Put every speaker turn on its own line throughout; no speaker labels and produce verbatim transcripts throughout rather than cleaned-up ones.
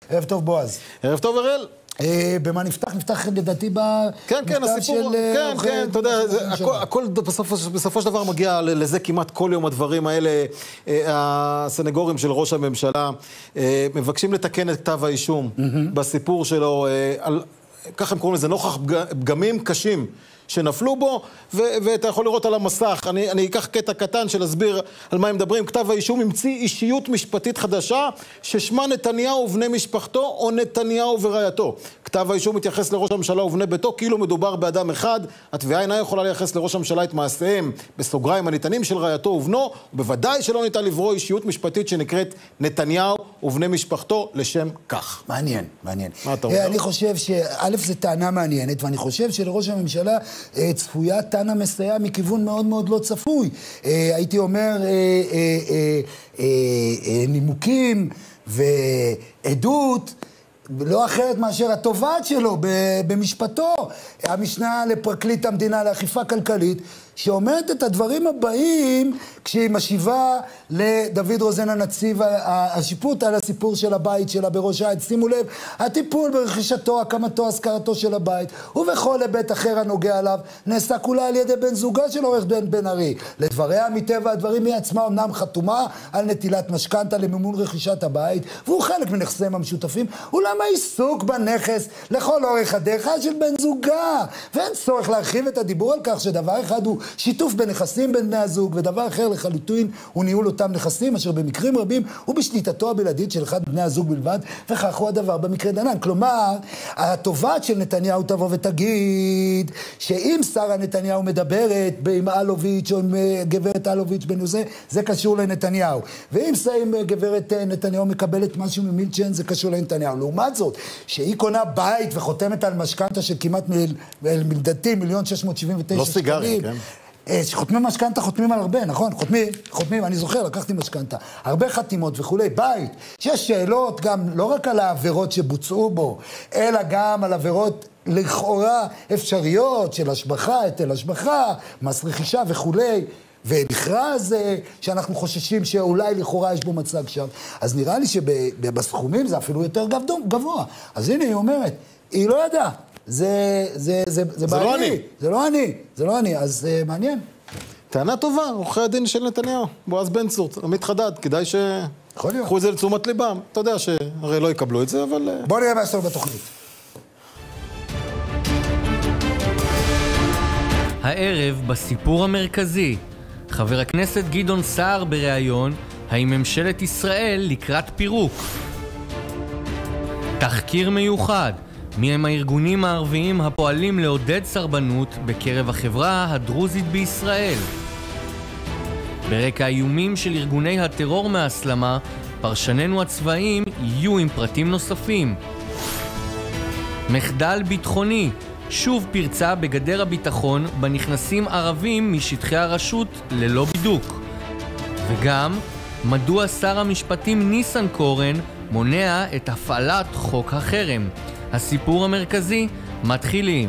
ערב טוב בועז.
ערב טוב אראל.
במה נפתח? נפתח לדעתי
כן, כן, הסיפור, כן, כן, אתה יודע, הכל בסופו של דבר מגיע לזה כמעט כל יום הדברים האלה. הסנגורים של ראש הממשלה מבקשים לתקן את כתב האישום בסיפור שלו, ככה הם קוראים לזה, נוכח פגמים קשים שנפלו בו, ואתה יכול לראות על המסך, אני, אני אקח קטע קטן של להסביר על מה הם מדברים. כתב האישום המציא אישיות משפטית חדשה, ששמה נתניהו ובני משפחתו, או נתניהו ורעייתו. כתב האישום מתייחס לראש הממשלה ובני ביתו, כאילו מדובר באדם אחד. התביעה אינה יכולה לייחס לראש הממשלה את מעשיהם, בסוגריים הניתנים של רעייתו ובנו, ובוודאי שלא ניתן לברוא אישיות משפטית שנקראת נתניהו ובני משפחתו לשם כך.
מעניין, מעניין.
מה אתה אומר?
אני חושב שא' זה טענה מעניינת, ואני חושב שלראש הממשלה צפויה טענה מסייע מכיוון מאוד מאוד לא צפוי. הייתי אומר נימוקים ועדות לא אחרת מאשר התובעת שלו במשפטו, המשנה לפרקליט המדינה לאכיפה כלכלית, שאומרת את הדברים הבאים כשהיא משיבה לדוד רוזן הנציב השיפוט על הסיפור של הבית שלה בראש העין. שימו לב, הטיפול ברכישתו, הקמתו, השכרתו של הבית ובכל היבט אחר הנוגע עליו נעשה כולה על ידי בן זוגה של עורך דין בן ארי. לדבריה מטבע הדברים היא עצמה אמנם חתומה על נטילת משכנתה למימון רכישת הבית, והוא חלק מנכסיהם המשותפים, אולם העיסוק בנכס לכל אורך הדרך של בן זוגה, ואין צורך להרחיב את הדיבור על כך שדבר אחד הוא שיתוף בנכסים בין בני הזוג, ודבר אחר לחלוטין הוא ניהול אותם נכסים, אשר במקרים רבים הוא בשליטתו הבלעדית של אחד בני הזוג בלבד, וכך הוא הדבר במקרה דנן. כלומר, התובעת של נתניהו תבוא ותגיד שאם שרה נתניהו מדברת עם אלוביץ' או עם גברת אלוביץ' בן זה, זה קשור לנתניהו. ואם גברת נתניהו מקבלת משהו ממילצ'ן, זה קשור לנתניהו. לעומת זאת, שהיא קונה בית וחותמת על משכנתה של כמעט מלדתי, מיליון שש מאות שבעים ותשע
לא סיגרי, כן?
שחותמים משכנתה, חותמים על הרבה, נכון? חותמים, חותמים, אני זוכר, לקחתי משכנתה. הרבה חתימות וכולי, בית. שיש שאלות גם לא רק על העבירות שבוצעו בו, אלא גם על עבירות לכאורה אפשריות של השבחה, היטל השבחה, מס רכישה וכולי. ובכרז שאנחנו חוששים שאולי לכאורה יש בו מצג שם. אז נראה לי שבסכומים זה אפילו יותר גבוה. אז הנה היא אומרת, היא לא ידעה. זה, זה, זה, זה,
זה לא אני.
זה לא אני, זה לא אני, אז זה מעניין.
טענה טובה, עורכי הדין של נתניהו, בועז בן צור, עמית חדד, כדאי שיקחו את זה לתשומת ליבם. אתה יודע שהרי לא יקבלו את זה, אבל...
בוא נראה מה יש לנו בתוכנית.
הערב בסיפור המרכזי, חבר הכנסת גדעון סער בריאיון, האם ממשלת ישראל לקראת פירוק? תחקיר מיוחד, מי הם הארגונים הערביים הפועלים לעודד סרבנות בקרב החברה הדרוזית בישראל? ברקע האיומים של ארגוני הטרור מהסלמה, פרשננו הצבאיים יהיו עם פרטים נוספים. מחדל ביטחוני, שוב פרצה בגדר הביטחון בנכנסים ערבים משטחי הרשות ללא בידוק. וגם, מדוע שר המשפטים ניסנקורן מונע את הפעלת חוק החרם? הסיפור המרכזי, מתחילים.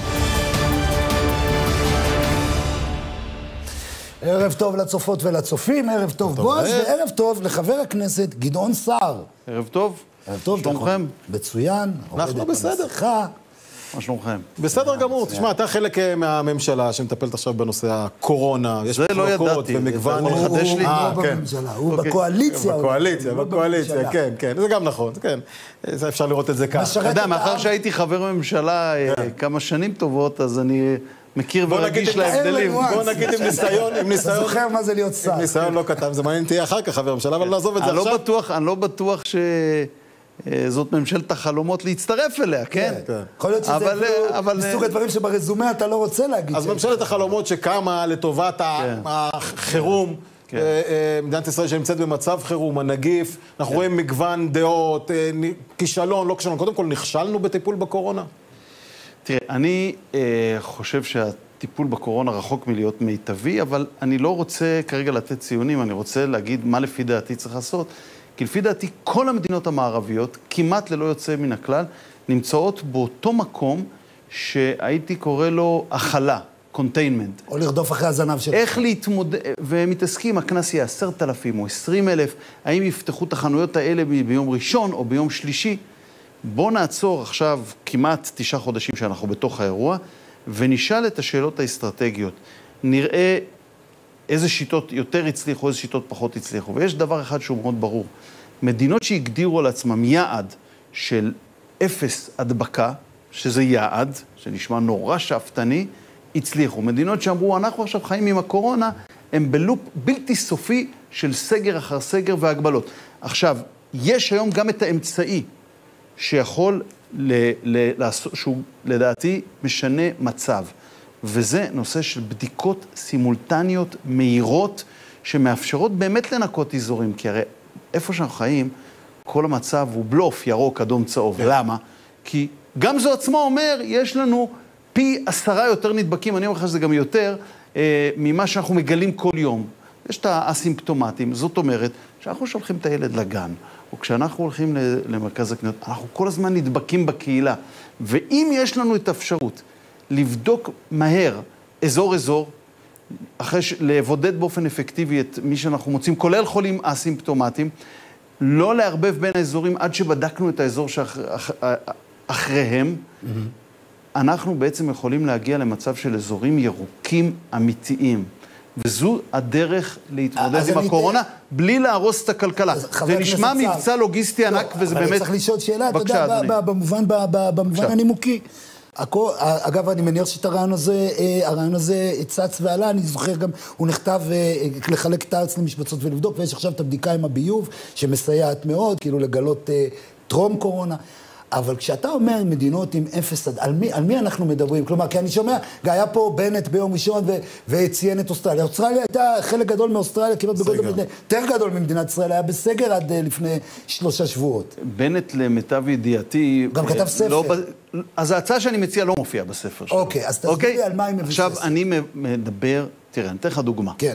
ערב טוב לצופות ולצופים, ערב טוב בועז, וערב טוב לחבר הכנסת גדעון סער.
ערב טוב.
ערב טוב,
שלומכם?
מצוין.
אנחנו בסדר.
מה שלומכם?
בסדר גמור. תשמע, אתה חלק מהממשלה שמטפלת עכשיו בנושא הקורונה.
זה לא ידעתי.
ומגוון...
הוא לא בממשלה, הוא בקואליציה.
בקואליציה, בקואליציה, כן, כן. זה גם נכון, כן. אפשר לראות את זה כך.
אתה יודע, מאחר שהייתי חבר בממשלה כמה שנים טובות, אז אני מכיר ורגיש להבדלים.
בוא נגיד עם ניסיון, עם ניסיון...
אתה זוכר מה זה להיות שר.
עם ניסיון לא כתב, זה מעניין תהיה אחר כך חבר ממשלה, אבל נעזוב את זה עכשיו.
אני לא בטוח ש... זאת ממשלת החלומות להצטרף אליה, כן?
יכול להיות שזה מסוג הדברים שברזומה אתה לא רוצה להגיד.
אז ממשלת החלומות שקמה לטובת החירום, מדינת ישראל שנמצאת במצב חירום, הנגיף, אנחנו רואים מגוון דעות, כישלון, לא כישלון, קודם כל נכשלנו בטיפול בקורונה?
תראה, אני חושב שהטיפול בקורונה רחוק מלהיות מיטבי, אבל אני לא רוצה כרגע לתת ציונים, אני רוצה להגיד מה לפי דעתי צריך לעשות. כי לפי דעתי כל המדינות המערביות, כמעט ללא יוצא מן הכלל, נמצאות באותו מקום שהייתי קורא לו החלה. containment.
או לרדוף אחרי הזנב שלך.
איך להתמודד, והם מתעסקים, הכנס יהיה עשרת אלפים או עשרים אלף, האם יפתחו את החנויות האלה ביום ראשון או ביום שלישי? בוא נעצור עכשיו כמעט תשעה חודשים שאנחנו בתוך האירוע, ונשאל את השאלות האסטרטגיות. נראה איזה שיטות יותר הצליחו, איזה שיטות פחות הצליחו. ויש דבר אחד שהוא מאוד ברור. מדינות שהגדירו על עצמם יעד של אפס הדבקה, שזה יעד, שנשמע נורא שאפתני, הצליחו. מדינות שאמרו, אנחנו עכשיו חיים עם הקורונה, הם בלופ בלתי סופי של סגר אחר סגר והגבלות. עכשיו, יש היום גם את האמצעי שיכול, ל- ל- לעשות, שהוא לדעתי משנה מצב. וזה נושא של בדיקות סימולטניות מהירות, שמאפשרות באמת לנקות אזורים, כי הרי איפה שאנחנו חיים, כל המצב הוא בלוף, ירוק, אדום, צהוב. למה? כי גם זו עצמו אומר, יש לנו פי עשרה יותר נדבקים, אני אומר לך שזה גם יותר, אה, ממה שאנחנו מגלים כל יום. יש את האסימפטומטים, זאת אומרת, שאנחנו שולחים את הילד לגן, או כשאנחנו הולכים למרכז הקניות, אנחנו כל הזמן נדבקים בקהילה. ואם יש לנו את האפשרות לבדוק מהר אזור-אזור, אחרי ש... לבודד באופן אפקטיבי את מי שאנחנו מוצאים, כולל חולים אסימפטומטיים, לא לערבב בין האזורים עד שבדקנו את האזור שאחריהם, mm-hmm. אנחנו בעצם יכולים להגיע למצב של אזורים ירוקים אמיתיים. וזו הדרך להתמודד עם הקורונה, בלי להרוס את הכלכלה. זה נשמע מבצע לוגיסטי ענק, וזה באמת...
אבל צריך לשאול שאלה, אתה יודע, במובן הנימוקי. אגב, אני מניח שאת הרעיון הזה, הרעיון הזה צץ ועלה, אני זוכר גם, הוא נכתב לחלק את הארץ למשבצות ולבדוק, ויש עכשיו את הבדיקה עם הביוב, שמסייעת מאוד, כאילו לגלות טרום קורונה. אבל כשאתה אומר מדינות עם אפס, על מי, על מי אנחנו מדברים? כלומר, כי אני שומע, היה פה בנט ביום ראשון וציין את אוסטרליה. אוסטרליה הייתה חלק גדול מאוסטרליה, כמעט בגודל מדינה, יותר גדול ממדינת ישראל, היה בסגר עד לפני שלושה שבועות.
בנט למיטב ידיעתי...
גם כתב ספר.
לא, אז ההצעה שאני מציע לא מופיעה בספר שלו.
אוקיי, אז תסביר לי על מה היא מבוססת.
עכשיו אני מדבר, תראה, אני אתן לך דוגמה.
כן.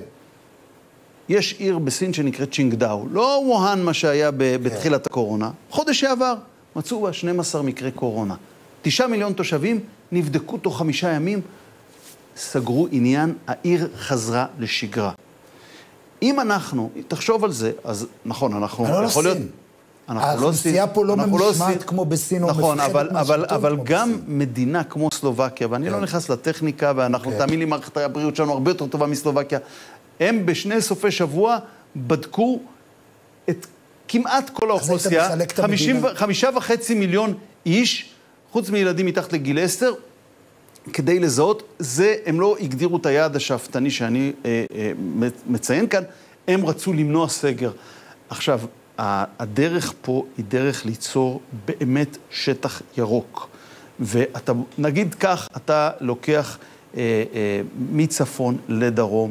יש עיר בסין שנקראת צ'ינגדאו, לא ווהאן מה שהיה בתחילת הקורונה, חודש שעבר. מצאו בה שנים עשר מקרי קורונה. תשעה מיליון תושבים נבדקו תוך חמישה ימים, סגרו עניין, העיר חזרה לשגרה. אם אנחנו, תחשוב על זה, אז נכון, אנחנו...
לא יכול להיות... האוכלוסייה פה לא ממשמעת כמו בסין או
נכון, אבל גם מדינה כמו סלובקיה, ואני לא נכנס לטכניקה, ואנחנו, תאמין לי, מערכת הבריאות שלנו הרבה יותר טובה מסלובקיה, הם בשני סופי שבוע בדקו את כמעט כל האוכלוסייה, חמישה וחצי מיליון איש, חוץ מילדים מתחת לגיל עשר, כדי לזהות, זה, הם לא הגדירו את היעד השאפתני שאני אה, אה, מציין כאן, הם רצו למנוע סגר. עכשיו, הדרך פה היא דרך ליצור באמת שטח ירוק. ואתה, נגיד כך, אתה לוקח אה, אה, מצפון לדרום,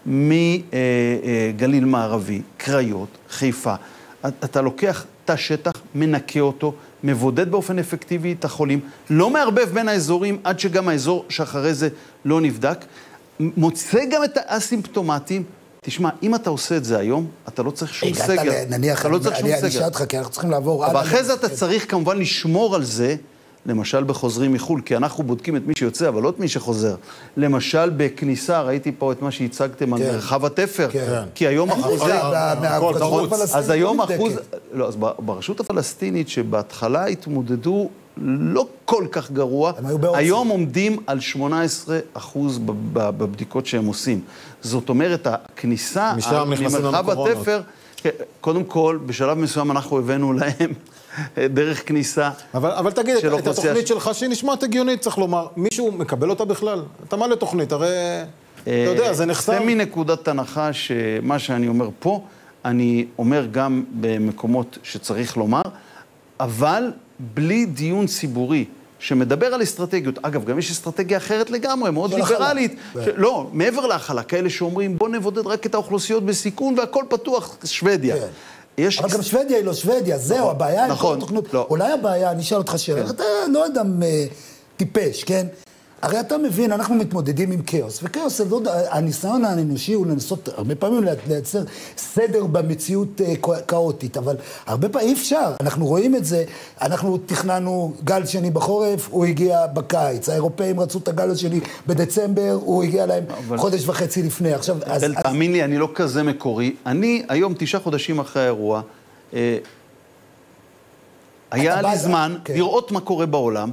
מגליל מערבי, קריות, חיפה, אתה לוקח את השטח, מנקה אותו, מבודד באופן אפקטיבי את החולים, לא מערבב בין האזורים עד שגם האזור שאחרי זה לא נבדק, מוצא גם את האסימפטומטים. תשמע, אם אתה עושה את זה היום, אתה לא צריך שום סגר.
נניח,
אתה לא צריך שום סגר.
אני אשאל אותך, כי אנחנו צריכים לעבור...
אבל אחרי זה אתה צריך כמובן לשמור על זה, למשל בחוזרים מחול, כי אנחנו בודקים את מי שיוצא, אבל לא את מי שחוזר. למשל בכניסה, ראיתי פה את מה שהצגתם על מרחב התפר, כי היום אחוז... אז היום אחוז... לא, אז ברשות הפלסטינית שבהתחלה התמודדו לא כל כך גרוע, היום עומדים על שמונה עשרה אחוז בבדיקות שהם עושים. זאת אומרת, הכניסה ממרחב התפר, קודם כל, בשלב מסוים אנחנו הבאנו להם דרך כניסה.
אבל, אבל תגיד, את התוכנית שלך שהיא נשמעת הגיונית, צריך לומר, מישהו מקבל אותה בכלל? אתה מה לתוכנית? הרי, אתה יודע, זה נחסם.
זה מנקודת הנחה שמה שאני אומר פה, אני אומר גם במקומות שצריך לומר, אבל בלי דיון ציבורי שמדבר על אסטרטגיות. אגב, גם יש אסטרטגיה אחרת לגמרי, מאוד ליברלית. לא, מעבר להחלה, כאלה שאומרים, בוא נבודד רק את האוכלוסיות בסיכון והכל פתוח, שוודיה.
יש... אבל גם שוודיה היא לא שוודיה, זהו, הבעיה...
נכון,
לא. אולי הבעיה, אני אשאל אותך שאלה, אתה לא אדם טיפש, כן? הרי אתה מבין, אנחנו מתמודדים עם כאוס, וכאוס, הניסיון האנושי הוא לנסות הרבה פעמים לייצר סדר במציאות כאוטית, אבל הרבה פעמים אי אפשר, אנחנו רואים את זה, אנחנו תכננו גל שני בחורף, הוא הגיע בקיץ, האירופאים רצו את הגל השני בדצמבר, הוא הגיע להם אבל... חודש וחצי לפני, עכשיו...
אז, אז... תאמין לי, אני לא כזה מקורי, אני היום תשעה חודשים אחרי האירוע, אה, היה לי זמן כן. לראות מה קורה בעולם,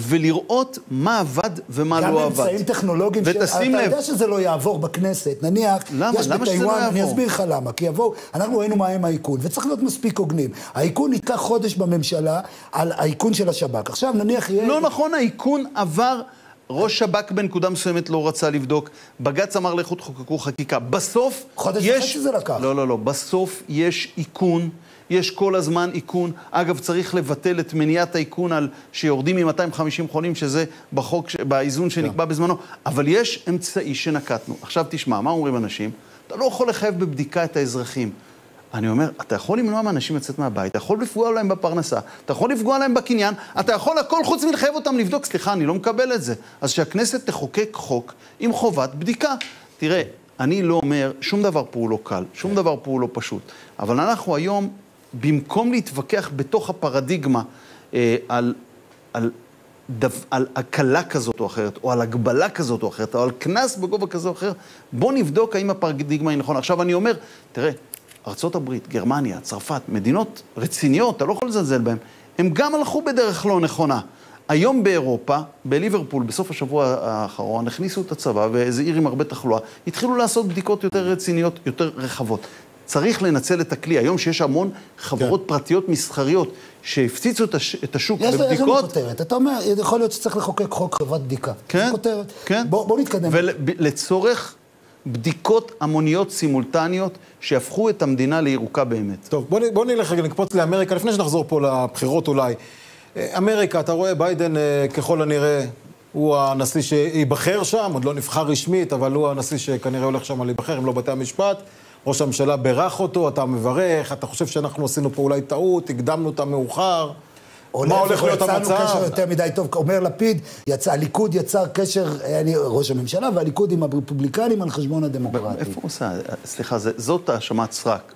ולראות מה עבד ומה לא עבד.
גם אמצעים טכנולוגיים, אתה יודע שזה לא יעבור בכנסת, נניח,
למה? למה שזה לא יעבור?
אני אסביר לך למה, כי יבואו, אנחנו ראינו מה עם האיכון, וצריך להיות מספיק הוגנים. האיכון ייקח חודש בממשלה על האיכון של השב"כ. עכשיו נניח יהיה...
לא נכון, האיכון עבר, ראש שב"כ בנקודה מסוימת לא רצה לבדוק, בג"ץ אמר לכו תחוקקו חקיקה. בסוף
חודש
יש...
וחצי זה לקח.
לא, לא, לא, בסוף יש איכון, יש כל הזמן איכון. אגב, צריך לבטל את מניעת האיכון על שיורדים מ-מאתיים וחמישים חולים, שזה בחוק, באיזון שנקבע בזמנו. אבל יש אמצעי שנקטנו. עכשיו תשמע, מה אומרים אנשים? אתה לא יכול לחייב בבדיקה את האזרחים. אני אומר, אתה יכול למנוע מאנשים לצאת מהבית, אתה יכול לפגוע להם בפרנסה, אתה יכול לפגוע להם בקניין, אתה יכול הכל חוץ מלחייב אותם לבדוק. סליחה, אני לא מקבל את זה. אז שהכנסת תחוקק חוק עם חובת בדיקה. תראה, אני לא אומר, שום דבר פה הוא לא קל, שום דבר פה הוא לא פשוט. אבל אנחנו היום, במקום להתווכח בתוך הפרדיגמה אה, על, על, דו, על הקלה כזאת או אחרת, או על הגבלה כזאת או אחרת, או על כנס בגובה כזו או אחר, בוא נבדוק האם הפרדיגמה היא נכונה. עכשיו אני אומר, תראה, ארצות הברית, גרמניה, צרפת, מדינות רציניות, אתה לא יכול לזלזל בהן, הם גם הלכו בדרך לא נכונה. היום באירופה, בליברפול, בסוף השבוע האחרון, הכניסו את הצבא, ואיזה עיר עם הרבה תחלואה, התחילו לעשות בדיקות יותר רציניות, יותר רחבות. צריך לנצל את הכלי. היום שיש המון חברות כן. פרטיות מסחריות, שהפציצו את, הש... את השוק
יש
בבדיקות.
יש לנו כותרת. אתה אומר, יכול להיות שצריך לחוקק חוק חברת בדיקה.
כן,
כותרת.
כן.
בוא, בוא נתקדם.
ולצורך בדיקות המוניות סימולטניות, שהפכו את המדינה לירוקה באמת.
טוב, בוא, בוא נלך רגע, נקפוץ לאמריקה, לפני שנחזור פה לבחירות אולי. אמריקה, אתה רואה, ביידן ככל הנראה, הוא הנשיא שיבחר שם, עוד לא נבחר רשמית, אבל הוא הנשיא שכנראה הולך שם להיבחר, אם לא בתי המשפט. ראש הממשלה בירך אותו, אתה מברך, אתה חושב שאנחנו עשינו פה אולי טעות, הקדמנו אותה מאוחר. מה הולך להיות המצב?
יצאנו קשר יותר מדי טוב, אומר לפיד, יצא, הליכוד יצר קשר, אני ראש הממשלה, והליכוד עם הרפובליקנים על חשבון הדמוקרטי.
איפה הוא עושה? סליחה, זאת האשמת סרק,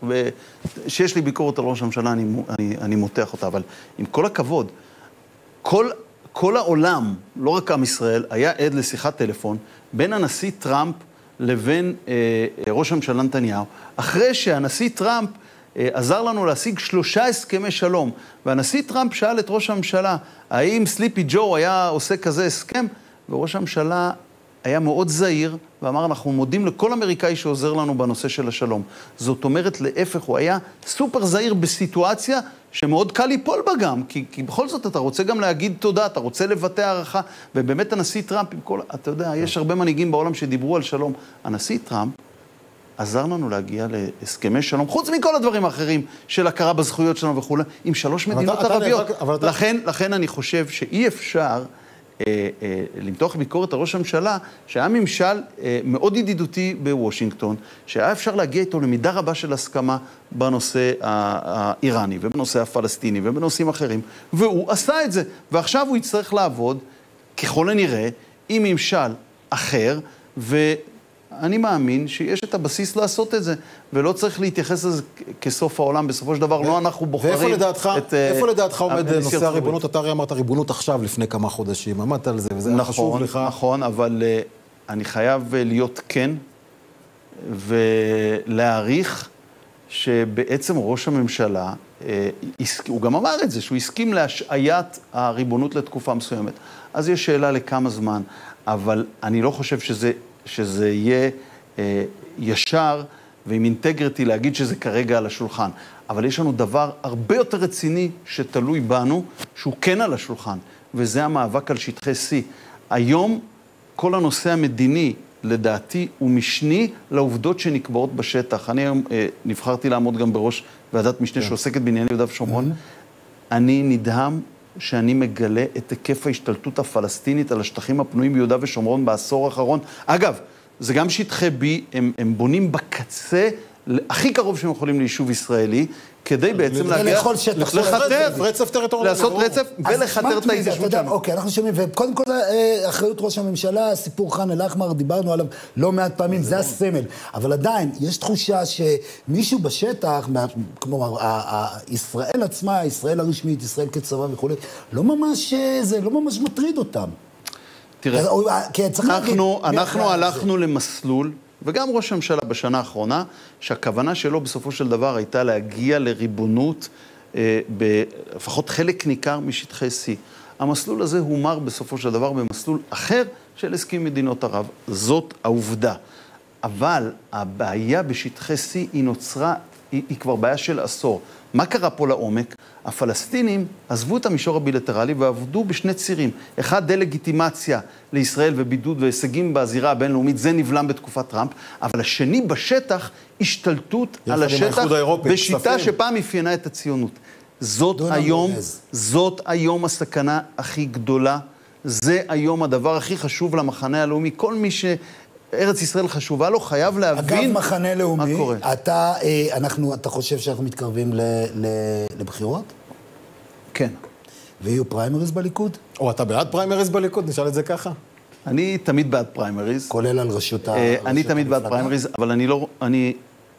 ושיש לי ביקורת על ראש הממשלה, אני, אני, אני מותח אותה, אבל עם כל הכבוד, כל, כל העולם, לא רק עם ישראל, היה עד לשיחת טלפון בין הנשיא טראמפ לבין אה, ראש הממשלה נתניהו, אחרי שהנשיא טראמפ אה, עזר לנו להשיג שלושה הסכמי שלום, והנשיא טראמפ שאל את ראש הממשלה, האם סליפי ג'ו היה עושה כזה הסכם? וראש הממשלה היה מאוד זהיר, ואמר, אנחנו מודים לכל אמריקאי שעוזר לנו בנושא של השלום. זאת אומרת, להפך, הוא היה סופר זהיר בסיטואציה שמאוד קל ליפול בה גם, כי, כי בכל זאת אתה רוצה גם להגיד תודה, אתה רוצה לבטא הערכה, ובאמת הנשיא טראמפ, עם כל, אתה יודע, יש הרבה מנהיגים בעולם שדיברו על שלום. הנשיא טראמפ עזר לנו להגיע להסכמי שלום, חוץ מכל הדברים האחרים של הכרה בזכויות שלנו וכו', עם שלוש מדינות אתה, ערביות. אתה, אבל לכן, אתה... לכן אני חושב שאי אפשר אה, אה, למתוח ביקורת על ראש הממשלה, שהיה ממשל אה, מאוד ידידותי בוושינגטון, שהיה אפשר להגיע איתו למידה רבה של הסכמה בנושא האיראני, ובנושא הפלסטיני, ובנושאים אחרים, והוא עשה את זה. ועכשיו הוא יצטרך לעבוד, ככל הנראה, עם ממשל אחר, ואני מאמין שיש את הבסיס לעשות את זה, ולא צריך להתייחס לזה כסוף העולם. בסופו של דבר, לא אנחנו בוחרים
ואיפה לדעתך, את... איפה לדעתך עומד נושא הריבונות? אתה הרי אמרת ריבונות עכשיו לפני כמה חודשים, אמרת על זה, וזה
נכון,
חשוב לך.
נכון, אבל uh, אני חייב להיות כן, ולהעריך שבעצם ראש הממשלה, uh, הוא גם אמר את זה, שהוא הסכים להשעיית הריבונות לתקופה מסוימת. אז יש שאלה לכמה זמן, אבל אני לא חושב שזה, שזה יהיה uh, ישר ועם אינטגריטי להגיד שזה כרגע על השולחן. אבל יש לנו דבר הרבה יותר רציני שתלוי בנו, שהוא כן על השולחן, וזה המאבק על שטחי C. היום כל הנושא המדיני, לדעתי, הוא משני לעובדות שנקבעות בשטח. אני היום אה, נבחרתי לעמוד גם בראש ועדת משנה שעוסקת בענייני יהודה ושומרון. אני נדהם שאני מגלה את היקף ההשתלטות הפלסטינית על השטחים הפנויים ביהודה ושומרון בעשור האחרון. אגב, זה גם שטחי B, הם, הם בונים בקצה הכי קרוב שהם יכולים ליישוב ישראלי, כדי בעצם להגיע,
לחתר,
רצף טריטוריאלי.
לעשות רצף ולחתר את ההתיישבות שלנו.
אוקיי, אנחנו שומעים, וקודם כל, אחריות ראש הממשלה, סיפור חאן אל-אחמר, דיברנו עליו לא מעט פעמים, זה הסמל. אבל עדיין, יש תחושה שמישהו בשטח, כמו ישראל עצמה, ישראל הרשמית, ישראל כצבא וכו', לא ממש, זה לא ממש מטריד אותם.
תראה, אנחנו הלכנו למסלול, וגם ראש הממשלה בשנה האחרונה, שהכוונה שלו בסופו של דבר הייתה להגיע לריבונות, אה, לפחות חלק ניכר משטחי C. המסלול הזה הומר בסופו של דבר במסלול אחר של הסכם מדינות ערב. זאת העובדה. אבל הבעיה בשטחי C היא נוצרה, היא, היא כבר בעיה של עשור. מה קרה פה לעומק? הפלסטינים עזבו את המישור הבילטרלי ועבדו בשני צירים. אחד, דה-לגיטימציה לישראל ובידוד והישגים בזירה הבינלאומית, זה נבלם בתקופת טראמפ, אבל השני בשטח, השתלטות על השטח בשיטה שפעם אפיינה את הציונות. זאת היום, זאת היום הסכנה הכי גדולה, זה היום הדבר הכי חשוב למחנה הלאומי. כל מי ש... ארץ ישראל חשובה לו, חייב להבין
אגב, מחנה לאומי,
מה קורה.
אתה, אנחנו, אתה חושב שאנחנו מתקרבים ל, ל, לבחירות?
כן.
ויהיו פריימריז בליכוד?
או אתה בעד פריימריז בליכוד? נשאל את זה ככה?
אני תמיד בעד פריימריז.
כולל על רשות ה...
אני תמיד בעד פריימריז, אבל אני לא, אני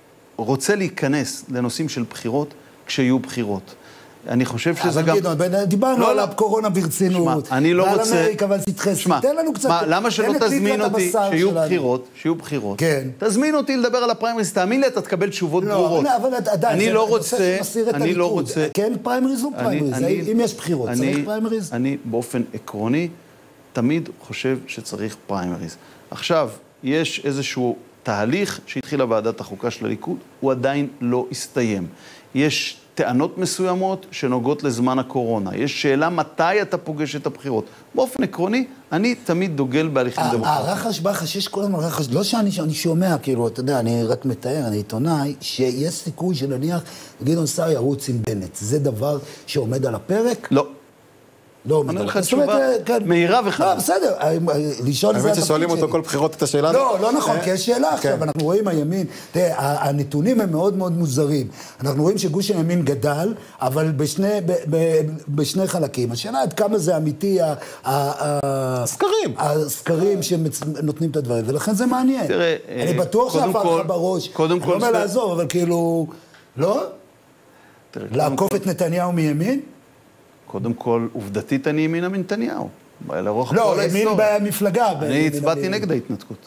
רוצה להיכנס לנושאים של בחירות כשיהיו בחירות. אני חושב שזה גם...
דיברנו על הקורונה ברצינות,
אני לא רוצה...
ועל אמריקה ועל שטחי, תן לנו קצת...
למה שלא תזמין אותי שיהיו בחירות, שיהיו בחירות?
כן.
תזמין אותי לדבר על הפריימריז, תאמין לי, אתה תקבל תשובות ברורות.
לא, אבל עדיין,
אני לא רוצה... אני לא רוצה...
כן פריימריז או פריימריז? אם יש בחירות, צריך פריימריז?
אני באופן עקרוני תמיד חושב שצריך פריימריז. עכשיו, יש איזשהו תהליך שהתחילה ועדת החוקה של הליכוד, הוא עדיין לא הסתיים. יש טענות מסוימות שנוגעות לזמן הקורונה. יש שאלה מתי אתה פוגש את הבחירות. באופן עקרוני, אני תמיד דוגל בהליכים דמוקרטיים.
הרחש בחש, יש כל הזמן רחש, לא שאני שומע, כאילו, אתה יודע, אני רק מתאר, אני עיתונאי, שיש סיכוי שנניח גדעון סער ירוץ עם בנט. זה דבר שעומד על הפרק?
לא.
לא עומד
על הפרק. אני לך תשובה מהירה וחדה.
לא, בסדר, לשאול זה...
האמת ששואלים אותו כל בחירות את השאלה.
לא, לא נכון, כי יש שאלה עכשיו, אנחנו רואים הימין, תראה, הנתונים הם מאוד מאוד מוזרים. אנחנו רואים שגוש הימין גדל, אבל בשני חלקים. השאלה עד כמה זה אמיתי,
הסקרים.
הסקרים שנותנים את הדברים, ולכן זה מעניין.
תראה,
אני בטוח שהפך לך בראש.
קודם כל...
אני לא אומר לעזוב, אבל כאילו, לא? לעקוף את נתניהו מימין?
קודם כל, עובדתית אני ימינה מנתניהו.
לא, ימין במפלגה.
אני הצבעתי נגד ההתנתקות.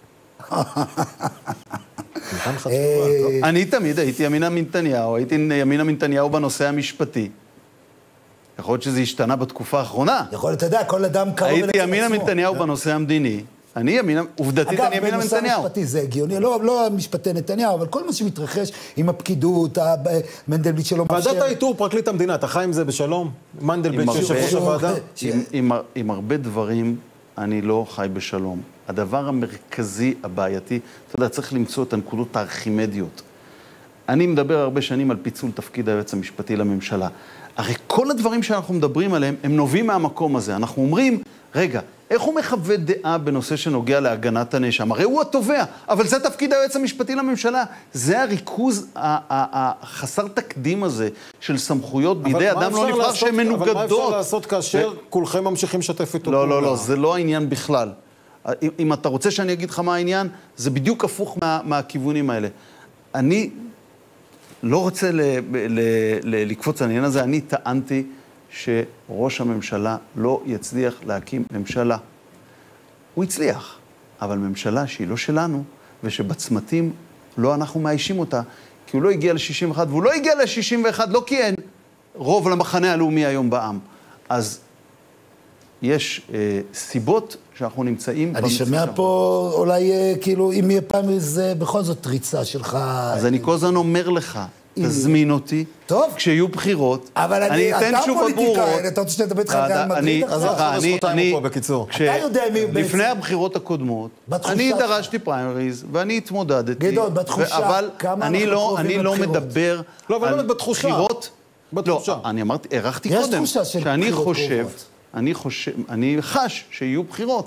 אני תמיד הייתי ימינה מנתניהו, הייתי ימינה מנתניהו בנושא המשפטי. יכול להיות שזה השתנה בתקופה האחרונה.
יכול להיות, אתה יודע, כל אדם קרוב אליך
הייתי ימינה מנתניהו בנושא המדיני. אני ימינה, עובדתית אני ימינה מנתניהו.
אגב, בנושא המשפטי זה הגיוני, לא, לא משפטי נתניהו, אבל כל מה שמתרחש עם הפקידות, מנדלבליט שלא מאפשר...
ועדת האיתור, פרקליט המדינה, אתה חי עם זה בשלום? מנדלבליט שיושב ראש הוועדה?
עם הרבה דברים אני לא חי בשלום. הדבר המרכזי, הבעייתי, אתה יודע, צריך למצוא את הנקודות הארכימדיות. אני מדבר הרבה שנים על פיצול תפקיד היועץ המשפטי לממשלה. הרי כל הדברים שאנחנו מדברים עליהם, הם נובעים מהמקום הזה. אנחנו אומרים, רגע, איך הוא מחווה דעה בנושא שנוגע להגנת הנאשם? הרי הוא התובע, אבל זה תפקיד היועץ המשפטי לממשלה. זה הריכוז החסר תקדים הזה של סמכויות בידי אדם לא נבחר שהן מנוגדות.
אבל מה אפשר לעשות כאשר כולכם ממשיכים לשתף איתו?
לא, לא, לא, זה לא העניין בכלל. אם אתה רוצה שאני אגיד לך מה העניין, זה בדיוק הפוך מהכיוונים האלה. אני לא רוצה לקפוץ על העניין הזה, אני טענתי שראש הממשלה לא יצליח להקים ממשלה. הוא הצליח, אבל ממשלה שהיא לא שלנו, ושבצמתים לא אנחנו מאיישים אותה, כי הוא לא הגיע ל-שישים ואחת, והוא לא הגיע ל-שישים ואחת, לא כי אין רוב למחנה הלאומי היום בעם. אז יש אה, סיבות שאנחנו נמצאים...
אני שומע פה אולי אה, כאילו, אם יהיה פעם זה בכל זאת ריצה שלך...
אז אני כל הזמן אומר לך, תזמין אותי,
טוב.
כשיהיו בחירות,
אבל
אני אתן תשובות ברורות.
אתה רוצה שתדבר איתך על ריאל מדריד?
אז אני, פה בקיצור.
אתה יודע מי...
לפני הבחירות הקודמות, אני דרשתי פריימריז, ואני התמודדתי.
גדול, בתחושה, כמה אנחנו קרובים
אני לא מדבר על בחירות. בתחושה. אני אמרתי, ערכתי קודם, שאני חושב, אני חושב, אני חש שיהיו בחירות.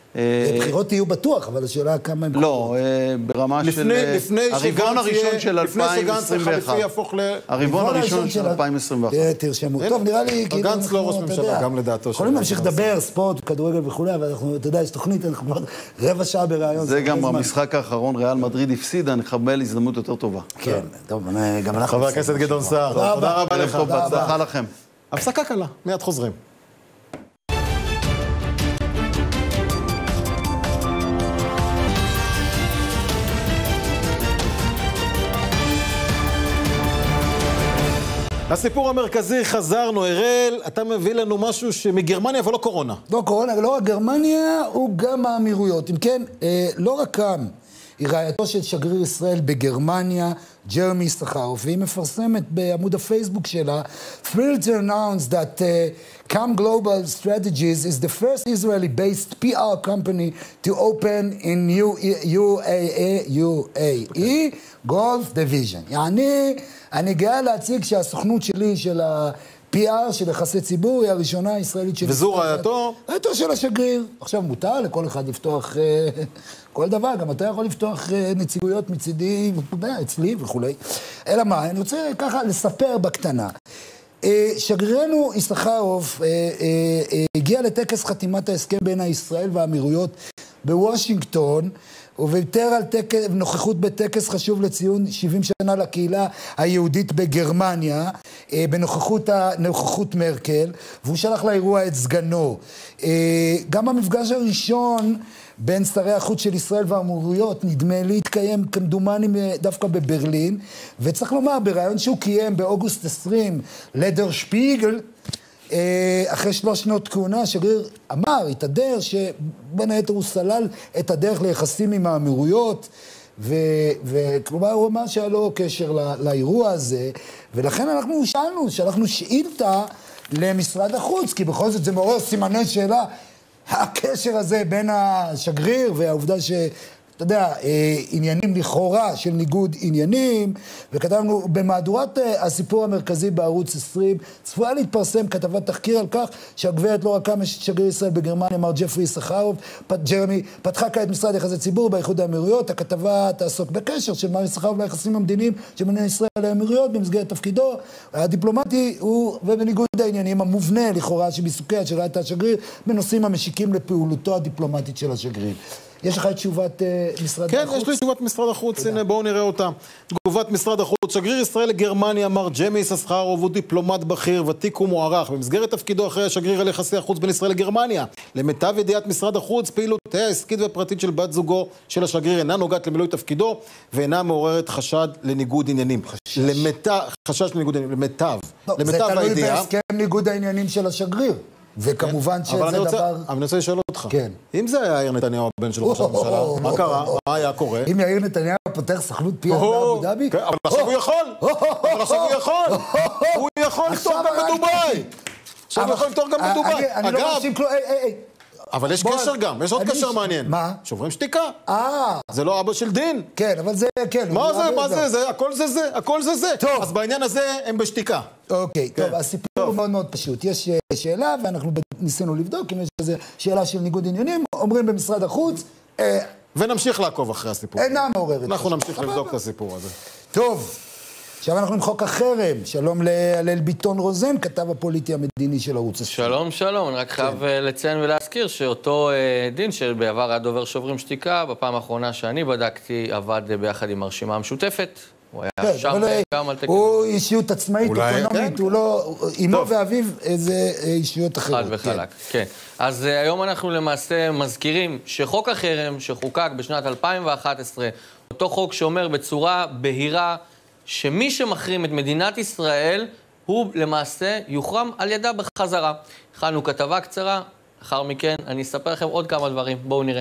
בחירות יהיו בטוח, אבל השאלה כמה הם...
לא, ברמה של... הרבעון הראשון של אלפיים עשרים ואחת. הרבעון הראשון של אלפיים עשרים ואחת.
תרשמו. טוב, נראה לי...
גנץ לא ראש ממשלה, גם לדעתו.
יכולים להמשיך לדבר, ספורט, כדורגל וכו', אבל אנחנו, אתה יודע, יש תוכנית, אנחנו רבע שעה ברעיון.
זה גם במשחק האחרון, ריאל מדריד הפסידה, נקבל הזדמנות יותר טובה.
כן, טוב, גם אנחנו...
חבר הכנסת גדעון סער, תודה רבה לך.
בהצלחה לכם.
הפסקה קלה, מיד חוזרים. הסיפור המרכזי, חזרנו, הראל, אתה מביא לנו משהו שמגרמניה אבל לא קורונה.
לא קורונה, לא רק גרמניה, הוא גם האמירויות. אם כן, לא רק כאן, היא רעייתו של שגריר ישראל בגרמניה, ג'רמי יששכרוף, והיא מפרסמת בעמוד הפייסבוק שלה, thrilled to announce that uh, Cam Global Strategies is the first Israeli-based P R company to open in U A E Gulf Division. يعني, אני גאה להציג שהסוכנות שלי של ה-P R, של יחסי ציבור, היא הראשונה הישראלית של...
וזו רעייתו?
רעייתו של השגריר. עכשיו מותר לכל אחד לפתוח... כל דבר, גם אתה יכול לפתוח נציגויות מצידי, אצלי וכולי. אלא מה, אני רוצה ככה לספר בקטנה. שגרירנו יששכרוף הגיע לטקס חתימת ההסכם בין ישראל והאמירויות בוושינגטון, וויתר על נוכחות בטקס חשוב לציון שבעים שנה לקהילה היהודית בגרמניה, בנוכחות נוכחות מרקל, והוא שלח לאירוע את סגנו. גם המפגש הראשון בין שרי החוץ של ישראל והאמירויות, נדמה לי, התקיים כמדומני דווקא בברלין, וצריך לומר, ברעיון שהוא קיים באוגוסט עשרים, לדר שפיגל, אחרי שלוש שנות כהונה, שגריר אמר, התהדר, שבין היתר הוא סלל את הדרך ליחסים עם האמירויות, וכלומר הוא אמר שהיה לו קשר לאירוע הזה, ולכן אנחנו שאלנו, שאנחנו שאילתה למשרד החוץ, כי בכל זאת זה מעורר סימני שאלה, הקשר הזה בין השגריר והעובדה ש... אתה יודע, עניינים לכאורה של ניגוד עניינים, וכתבנו במהדורת הסיפור המרכזי בערוץ עשרים, צפויה להתפרסם כתבת תחקיר על כך שהגברת לא רק כמה שגריר ישראל בגרמניה, מר ג'פרי יששכרוף, ג'רמי, פתחה כעת משרד יחסי ציבור באיחוד האמירויות, הכתבה תעסוק בקשר של מר יששכרוף ליחסים המדיניים של מדינת ישראל לאמירויות במסגרת תפקידו, הדיפלומטי הוא ובניגוד העניינים המובנה לכאורה שבעיסוקיה של רעיית השגריר, בנושאים המשיקים לפעולתו הדיפלומטית של השגריר. יש לך את תשובת uh, משרד
כן,
החוץ?
כן, יש לי תשובת משרד החוץ, הנה בואו נראה אותה. תגובת משרד החוץ, שגריר ישראל לגרמניה, מר ג'רמי יששכרוף, הוא דיפלומט בכיר, ותיק ומוערך, במסגרת תפקידו אחרי השגריר על יחסי החוץ בין ישראל לגרמניה. למיטב ידיעת משרד החוץ, פעילותיה העסקית ופרטית של בת זוגו של השגריר אינה נוגעת למילוי תפקידו, ואינה מעוררת חשד לניגוד עניינים. חשש. למיטב, חשש לניגוד עניינים, למיטב.
לא,
למיטב
זה תלוי
הידיעה.
בהסכם ניגוד העניינים של השגריר. וכמובן שזה דבר...
אבל אני רוצה לשאול אותך.
כן.
אם זה היה יאיר נתניהו, הבן של ראש הממשלה, מה קרה? מה היה קורה?
אם יאיר נתניהו פותח סוכנות פי אר באבו דאבי?
אבל עכשיו הוא יכול! אבל עכשיו הוא יכול! הוא יכול לפתור גם בדובאי! עכשיו הוא יכול לפתור גם בדובאי!
אני לא מאשים כלום...
אבל יש קשר גם, יש עוד קשר מעניין.
מה?
שוברים שתיקה.
אה.
זה לא אבא של דין.
כן, אבל זה, כן.
מה זה, מה זה, זה, הכל זה זה, הכל זה זה. טוב. אז בעניין הזה הם בשתיקה.
אוקיי, טוב, הסיפור הוא מאוד מאוד פשוט. יש שאלה, ואנחנו ניסינו לבדוק, אם יש איזו שאלה של ניגוד עניינים, אומרים במשרד החוץ...
ונמשיך לעקוב אחרי הסיפור.
אינה מעוררת.
אנחנו נמשיך לבדוק את הסיפור הזה.
טוב. עכשיו אנחנו עם חוק החרם. שלום להלל ביטון רוזן, כתב הפוליטי המדיני של ערוץ עשרים.
שלום, שלום. אני רק חייב לציין ולהזכיר שאותו דין שבעבר היה דובר שוברים שתיקה, בפעם האחרונה שאני בדקתי, עבד ביחד עם הרשימה המשותפת. הוא היה שם גם על תקן.
הוא אישיות עצמאית, אוטונומית, הוא לא... אמו ואביו איזה אישיות אחרות.
חד וחלק, כן. אז היום אנחנו למעשה מזכירים שחוק החרם שחוקק בשנת אלפיים ואחת עשרה, אותו חוק שאומר בצורה בהירה, שמי שמחרים את מדינת ישראל, הוא למעשה יוחרם על ידה בחזרה. הכנו כתבה קצרה, אחר מכן אני אספר לכם עוד כמה דברים. בואו נראה.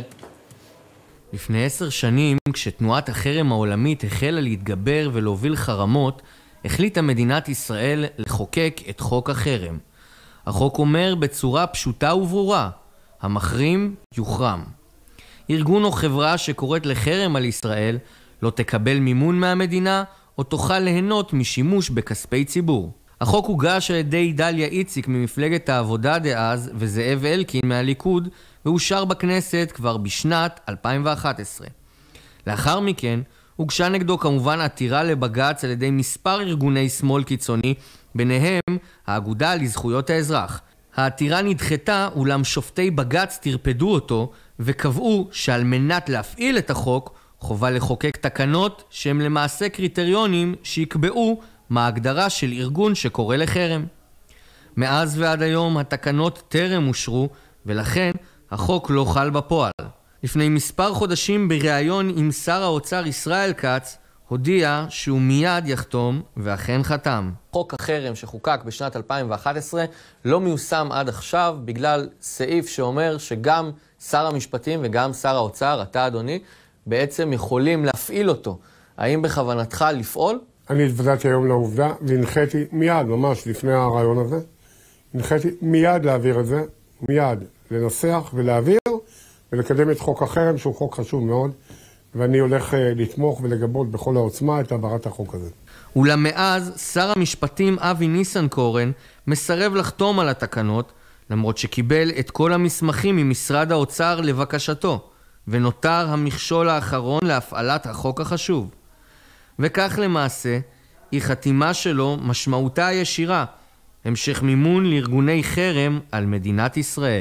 לפני עשר שנים, כשתנועת החרם העולמית החלה להתגבר ולהוביל חרמות, החליטה מדינת ישראל לחוקק את חוק החרם. החוק אומר בצורה פשוטה וברורה, המחרים יוחרם. ארגון או חברה שקוראת לחרם על ישראל לא תקבל מימון מהמדינה, או תוכל ליהנות משימוש בכספי ציבור. החוק הוגש על ידי דליה איציק ממפלגת העבודה דאז וזאב אלקין מהליכוד, ואושר בכנסת כבר בשנת אלפיים ואחת עשרה. לאחר מכן הוגשה נגדו כמובן עתירה לבג"ץ על ידי מספר ארגוני שמאל קיצוני, ביניהם האגודה לזכויות האזרח. העתירה נדחתה, אולם שופטי בג"ץ תרפדו אותו וקבעו שעל מנת להפעיל את החוק חובה לחוקק תקנות שהם למעשה קריטריונים שיקבעו מה ההגדרה של ארגון שקורא לחרם. מאז ועד היום התקנות טרם אושרו, ולכן החוק לא חל בפועל. לפני מספר חודשים בריאיון עם שר האוצר ישראל כץ הודיע שהוא מיד יחתום, ואכן חתם. חוק החרם שחוקק בשנת אלפיים ואחת עשרה לא מיושם עד עכשיו בגלל סעיף שאומר שגם שר המשפטים וגם שר האוצר, אתה אדוני, בעצם יכולים להפעיל אותו. האם בכוונתך לפעול?
אני התוודעתי היום לעובדה והנחיתי מיד, ממש לפני הרעיון הזה, הנחיתי מיד להעביר את זה, מיד לנסח ולהעביר ולקדם את חוק החרם שהוא חוק חשוב מאוד, ואני הולך לתמוך ולגבות בכל העוצמה את העברת החוק הזה.
אולם מאז שר המשפטים אבי ניסנקורן מסרב לחתום על התקנות, למרות שקיבל את כל המסמכים ממשרד האוצר לבקשתו, ונותר המכשול האחרון להפעלת החוק החשוב. וכך למעשה, היא חתימה שלו משמעותה הישירה, המשך מימון לארגוני חרם על מדינת ישראל.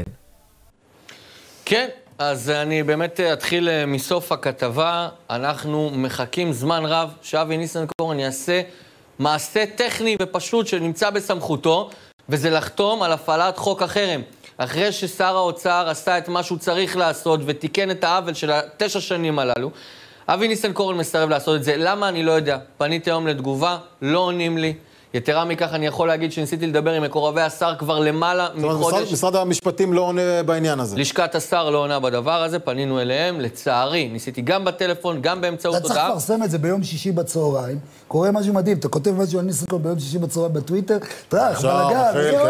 כן, אז אני באמת אתחיל מסוף הכתבה. אנחנו מחכים זמן רב שאבי ניסנקורן יעשה מעשה טכני ופשוט שנמצא בסמכותו, וזה לחתום על הפעלת חוק החרם. אחרי ששר האוצר עשה את מה שהוא צריך לעשות ותיקן את העוול של התשע שנים הללו, אבי ניסנקורן מסרב לעשות את זה. למה? אני לא יודע. פניתי היום לתגובה, לא עונים לי. יתרה מכך, אני יכול להגיד שניסיתי לדבר עם מקורבי השר כבר למעלה מחודש.
משרד, משרד המשפטים לא עונה בעניין הזה.
לשכת השר לא עונה בדבר הזה, פנינו אליהם. לצערי, ניסיתי גם בטלפון, גם באמצעות
הודעה. אתה צריך לפרסם את זה ביום שישי בצהריים. קורה משהו מדהים, אתה כותב משהו על ניסנקורן ביום שישי בצהריים בטוויטר, טרח, בלגן,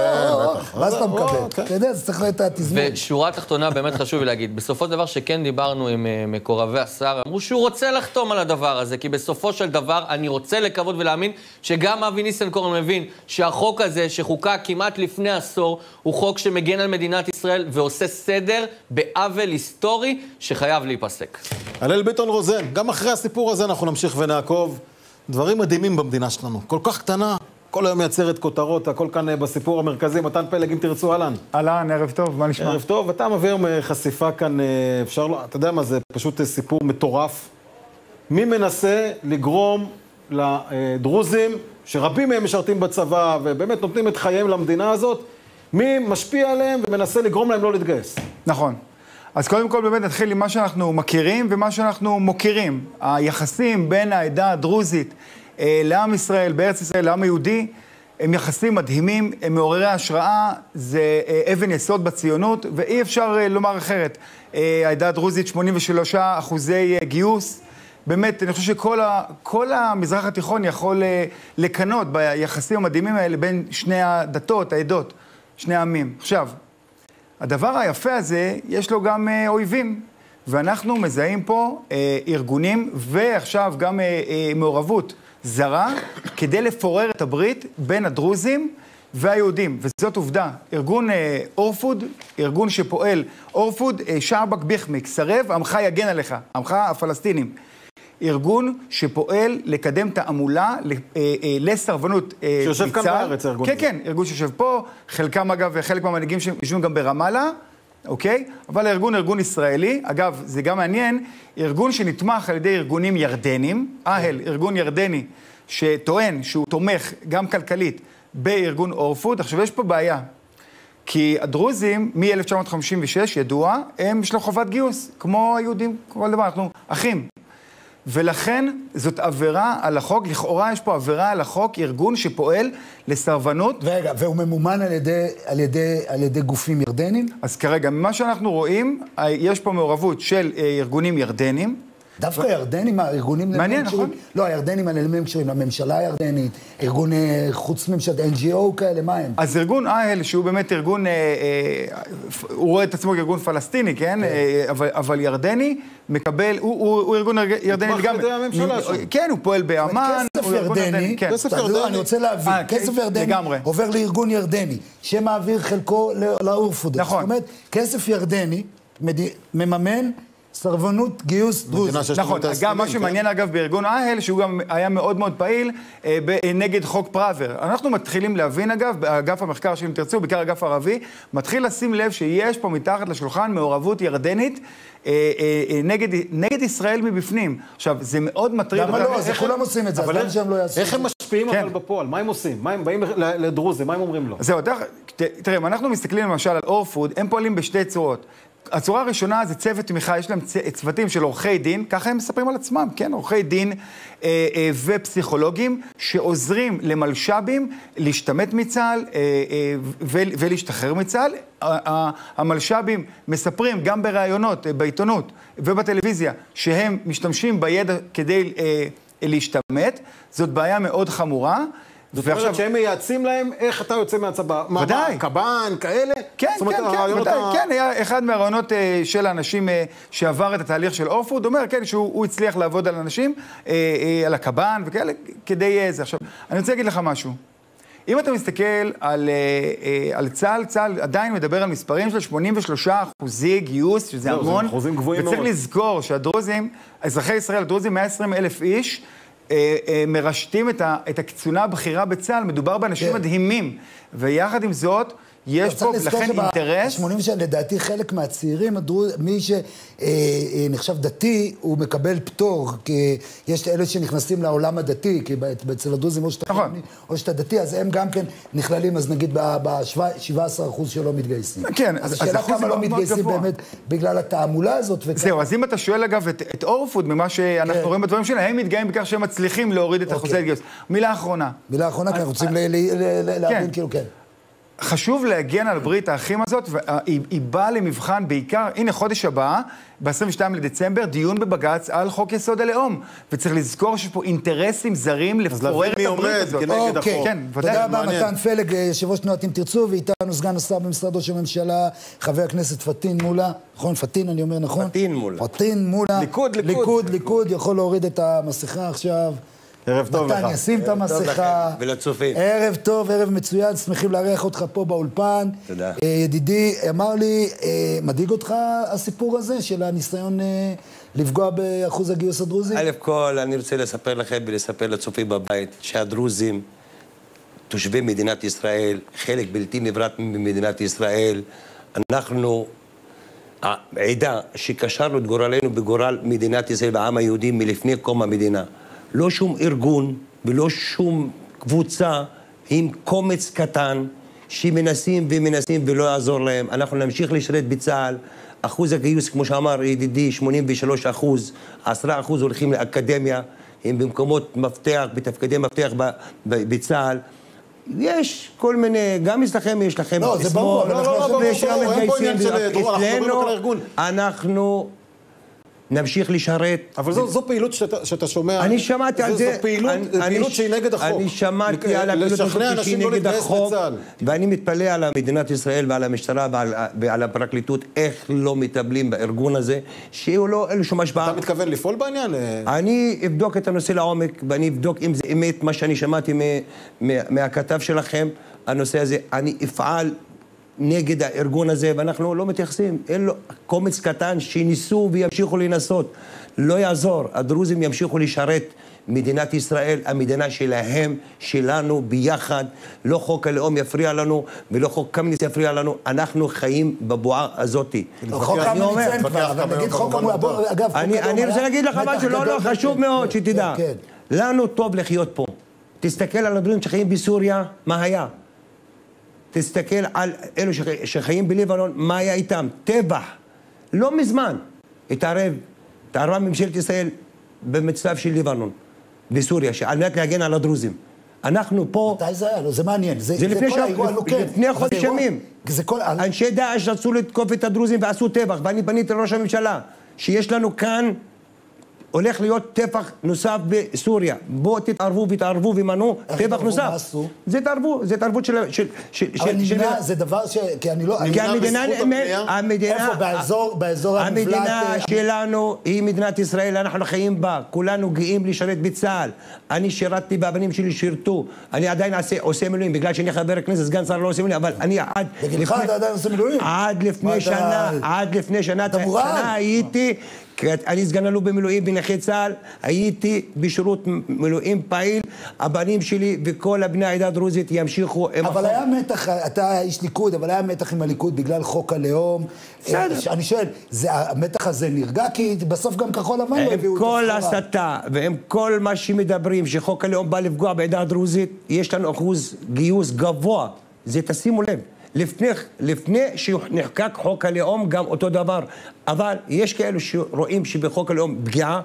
ואז אתה מקבל. אתה יודע, זה צריך להיות התזמון.
ושורה תחתונה באמת חשוב להגיד, בסופו של דבר שכן דיברנו עם מקורבי השר, אמרו שהוא רוצה לחתום על הדבר הזה, כי בסופו של דבר אני רוצה לקוות ולהאמין שגם אבי ניסנקורן מבין שהחוק הזה שחוקק כמעט לפני עשור הוא חוק שמגן על מדינת ישראל ועושה סדר בעוול היסטורי שחייב להיפסק.
הלל ביטון רוזן, גם אחרי הסיפור הזה אנחנו נמשיך ונעקוב. דברים מדהימים במדינה שלנו, כל כך קטנה, כל היום מייצרת כותרות, הכל כאן בסיפור המרכזי. מתן פלג, אם תרצו, אהלן.
אהלן, ערב טוב, מה נשמע?
ערב טוב, אתה מביא חשיפה כאן, אפשר לא, אתה יודע מה זה, פשוט סיפור מטורף. מי מנסה לגרום לדרוזים, שרבים מהם משרתים בצבא, ובאמת נותנים את חייהם למדינה הזאת, מי משפיע עליהם ומנסה לגרום להם לא להתגייס?
נכון. אז קודם כל באמת נתחיל עם מה שאנחנו מכירים ומה שאנחנו מוכירים. היחסים בין העדה הדרוזית אה, לעם ישראל, בארץ ישראל, לעם היהודי, הם יחסים מדהימים, הם מעוררי השראה, זה אה, אבן יסוד בציונות, ואי אפשר אה, לומר אחרת. אה, העדה הדרוזית שמונים ושלושה אחוזי אה, גיוס, באמת, אני חושב שכל ה, כל המזרח התיכון יכול אה, לקנות ביחסים המדהימים האלה בין שני הדתות, העדות, שני העמים. עכשיו, הדבר היפה הזה, יש לו גם אה, אויבים, ואנחנו מזהים פה אה, ארגונים, ועכשיו גם אה, אה, מעורבות זרה, כדי לפורר את הברית בין הדרוזים והיהודים, וזאת עובדה. ארגון אה, אורפוד, ארגון שפועל, אורפוד, אה, שעבק ביחמיק, סרב, עמך יגן עליך, עמך הפלסטינים. ארגון שפועל לקדם תעמולה לסרבנות בצה"ל.
שיושב כאן בארץ, ארגון.
כן, כן, ארגון שיושב פה, חלקם אגב, וחלק מהמנהיגים שיושבים גם ברמאללה, אוקיי? אבל הארגון ארגון ישראלי, אגב, זה גם מעניין, ארגון שנתמך על ידי ארגונים ירדנים, אהל, ארגון ירדני, שטוען שהוא תומך גם כלכלית בארגון אורפוד. עכשיו, יש פה בעיה, כי הדרוזים מ-אלף תשע מאות חמישים ושש, ידוע, הם יש לו חובת גיוס, כמו היהודים, כל דבר, אנחנו אחים. ולכן זאת עבירה על החוק, לכאורה יש פה עבירה על החוק, ארגון שפועל לסרבנות.
ורגע, והוא ממומן על ידי, על ידי, על ידי גופים ירדנים?
אז כרגע, ממה שאנחנו רואים, יש פה מעורבות של ארגונים ירדנים,
דווקא הירדנים, הארגונים...
מעניין, נכון?
לא, הירדנים הם קשורים לממשלה הירדנית, ארגוני חוץ ממשלת, אן ג'י או כאלה, מה הם?
אז ארגון אייל, שהוא באמת ארגון, הוא רואה את עצמו כארגון פלסטיני, כן? אבל ירדני מקבל, הוא ארגון ירדני גם... כן, הוא פועל באמן.
כסף ירדני, אני רוצה להבין, כסף ירדני עובר לארגון ירדני, שמעביר חלקו לאורפוד.
נכון.
זאת אומרת, כסף ירדני מממן סרבנות גיוס דרוזי.
נכון, גם מה שמעניין אגב בארגון אהל, שהוא גם היה מאוד מאוד פעיל נגד חוק פראוור. אנחנו מתחילים להבין אגב, באגף המחקר שאם תרצו, בעיקר אגף ערבי, מתחיל לשים לב שיש פה מתחת לשולחן מעורבות ירדנית נגד ישראל מבפנים. עכשיו, זה מאוד מטריד.
למה לא? זה כולם עושים את זה, אז שהם לא יעשו.
איך הם משפיעים אבל בפועל? מה הם עושים? מה הם באים לדרוזי? מה הם אומרים לו?
זהו, תראה, אם אנחנו מסתכלים למשל על אורפוד, הם פועלים בשתי צורות. הצורה הראשונה זה צוות תמיכה, יש להם צוותים של עורכי דין, ככה הם מספרים על עצמם, כן, עורכי דין אה, אה, ופסיכולוגים שעוזרים למלש"בים להשתמט מצה"ל אה, אה, ולהשתחרר מצה"ל. המלש"בים מספרים גם בראיונות, בעיתונות ובטלוויזיה, שהם משתמשים בידע כדי אה, להשתמט. זאת בעיה מאוד חמורה.
זאת אומרת שהם מייעצים להם איך אתה יוצא מהצבא.
ודאי.
קב"ן, כאלה?
כן, כן, כן, ודאי. כן, היה אחד מהרעיונות של האנשים שעבר את התהליך של אורפוד, אומר, כן, שהוא הצליח לעבוד על אנשים, על הקב"ן וכאלה, כדי זה. עכשיו, אני רוצה להגיד לך משהו. אם אתה מסתכל על, על צה"ל, צה"ל עדיין מדבר על מספרים של שמונים ושלושה אחוזי גיוס, שזה המון. וצריך לזכור שהדרוזים, אזרחי ישראל הדרוזים, מאה ועשרים אלף איש, מרשתים את הקצונה הבכירה בצה"ל, מדובר באנשים מדהימים, ויחד עם זאת, יש פה לכן אינטרס.
שמונים שנה, לדעתי חלק מהצעירים, מי שנחשב דתי, הוא מקבל פטור, כי יש אלה שנכנסים לעולם הדתי, כי אצל הדרוזים או שאתה דתי, אז הם גם כן נכללים, אז נגיד ב-שבעה עשר אחוז שלא מתגייסים.
כן,
אז השאלה כמה לא מתגייסים באמת בגלל התעמולה הזאת.
זהו, אז אם אתה שואל אגב את אורפוד, ממה שאנחנו רואים בדברים שלהם, הם מתגאים בכך שהם מצליחים להוריד את אחוזי הגיוס. מילה אחרונה.
מילה אחרונה, כי אנחנו רוצים להבין כאילו כן.
חשוב להגן על ברית האחים הזאת, והיא באה למבחן בעיקר, הנה חודש הבא, ב-עשרים ושניים לדצמבר, דיון בבג"ץ על חוק יסוד הלאום. וצריך לזכור שיש פה אינטרסים זרים לפורר את הברית הזאת.
אוקיי, תודה רבה, מתן פלג, יושב ראש תנועת אם תרצו, ואיתנו סגן השר במשרד ראש הממשלה, חבר הכנסת פטין מולה. נכון, פטין, אני אומר נכון?
פטין מולה.
פטין מולה.
ליכוד, ליכוד.
ליכוד, ליכוד, יכול להוריד את המסכה עכשיו.
ערב טוב לך.
מתן ישים את המסכה.
ולצופים.
ערב טוב, ערב מצוין, שמחים לארח אותך פה באולפן.
תודה.
ידידי, אמר לי, מדאיג אותך הסיפור הזה של הניסיון לפגוע באחוז הגיוס הדרוזי?
א' כל, אני רוצה לספר לכם ולספר לצופים בבית, שהדרוזים, תושבי מדינת ישראל, חלק בלתי נפרד ממדינת ישראל, אנחנו העדה שקשרנו את גורלנו בגורל מדינת ישראל והעם היהודי מלפני קום המדינה. לא שום ארגון ולא שום קבוצה עם קומץ קטן שמנסים ומנסים ולא יעזור להם. אנחנו נמשיך לשרת בצה"ל. אחוז הגיוס, כמו שאמר ידידי, שמונים ושלושה אחוז, עשרה אחוז הולכים לאקדמיה, הם במקומות מפתח, בתפקידי מפתח בצה"ל. יש כל מיני, גם אצלכם יש לכם...
לא, זה ברור.
לא, לא, לא, אין פה עניין של דרור, אנחנו מדברים על הארגון.
אנחנו נמשיך לשרת.
אבל זו פעילות שאתה שומע...
אני שמעתי על זה.
זו פעילות שהיא נגד החוק.
אני שמעתי על הפעילות שהיא נגד החוק, ואני מתפלא על מדינת ישראל ועל המשטרה ועל הפרקליטות, איך לא מטפלים בארגון הזה, שהוא לא, אין לו שום השפעה.
אתה מתכוון לפעול בעניין?
אני אבדוק את הנושא לעומק, ואני אבדוק אם זה אמת, מה שאני שמעתי מהכתב שלכם, הנושא הזה, אני אפעל נגד הארגון הזה, ואנחנו לא מתייחסים. אין לו קומץ קטן שניסו וימשיכו לנסות. לא יעזור. הדרוזים ימשיכו לשרת מדינת ישראל, המדינה שלהם, שלנו, ביחד. לא חוק הלאום יפריע לנו, ולא חוק קמיניץ יפריע לנו. אנחנו חיים בבועה הזאת.
חוק קמיניץ אין כבר, נגיד חוק קמיניץ, אגב,
אני רוצה להגיד לך משהו, לא, לא, חשוב מאוד שתדע. לנו טוב לחיות פה. תסתכל על הדרוזים שחיים בסוריה, מה היה? תסתכל על אלו שחיים בליבנון, מה היה איתם? טבח. לא מזמן התערב, התערבה ממשלת ישראל במצב של ליבנון, בסוריה, על מנת להגן על הדרוזים. אנחנו פה...
מתי זה היה? זה מעניין.
זה לפני חודש ימים. אנשי דאעש רצו לתקוף את הדרוזים ועשו טבח, ואני פניתי לראש הממשלה, שיש לנו כאן הולך להיות טפח נוסף בסוריה. בואו תתערבו ותערבו ומנעו טפח נוסף. זה תערבו, זה תערבות של...
אבל נמנע, זה דבר ש... כי אני לא...
כי המדינה...
איפה? באזור המובלט...
המדינה שלנו היא מדינת ישראל, אנחנו חיים בה. כולנו גאים לשרת בצה"ל. אני שירתתי והבנים שלי שירתו. אני עדיין עושה מילואים, בגלל שאני חבר הכנסת, סגן שר לא עושה מילואים, אבל אני עד...
בגללך אתה עדיין עושה מילואים?
עד לפני שנה, עד לפני שנה, שנה הייתי... אני סגן אלוף במילואים בנכי צה"ל, הייתי בשירות מילואים פעיל, הבנים שלי וכל הבני העדה הדרוזית ימשיכו עם החוק.
אבל היה מתח, אתה איש ליכוד, אבל היה מתח עם הליכוד בגלל חוק הלאום. בסדר. אני שואל, המתח הזה נרגע? כי בסוף גם כחול לבן לא הביאו את הסחורה.
עם כל הסתה ועם כל מה שמדברים שחוק הלאום בא לפגוע בעדה הדרוזית, יש לנו אחוז גיוס גבוה. זה תשימו לב. לפני, לפני שנחקק חוק הלאום גם אותו דבר, אבל יש כאלו שרואים שבחוק הלאום פגיעה,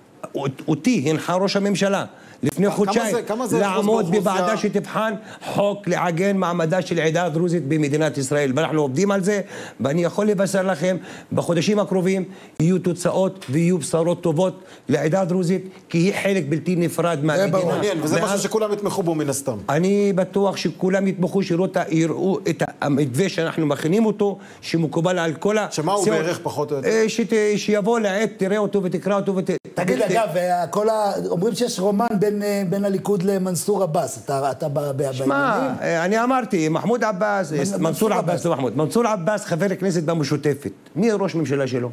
אותי הנחה ראש הממשלה לפני חודשיים לעמוד בוועדה שתבחן חוק לעגן מעמדה של העדה הדרוזית במדינת ישראל, ואנחנו עובדים על זה, ואני יכול לבשר לכם בחודשים הקרובים יהיו תוצאות ויהיו בשורות טובות לעדה הדרוזית, כי היא חלק בלתי נפרד מהמדינה.
וזה משהו שכולם יתמכו בו מן הסתם.
אני בטוח שכולם יתמכו, שיראו את המתווה שאנחנו מכינים אותו, שמקובל על כל ה...
שמה הוא בערך פחות או יותר?
שיבוא לעת, תראה אותו ותקרא אותו ות...
תגיד, אגב, אומרים שיש רומן בין הליכוד למנסור עבאס, אתה בעניינים?
שמע, אני אמרתי, מחמוד עבאס, מנסור עבאס, לא מחמוד, מנסור עבאס חבר הכנסת במשותפת. מי ראש ממשלה שלו?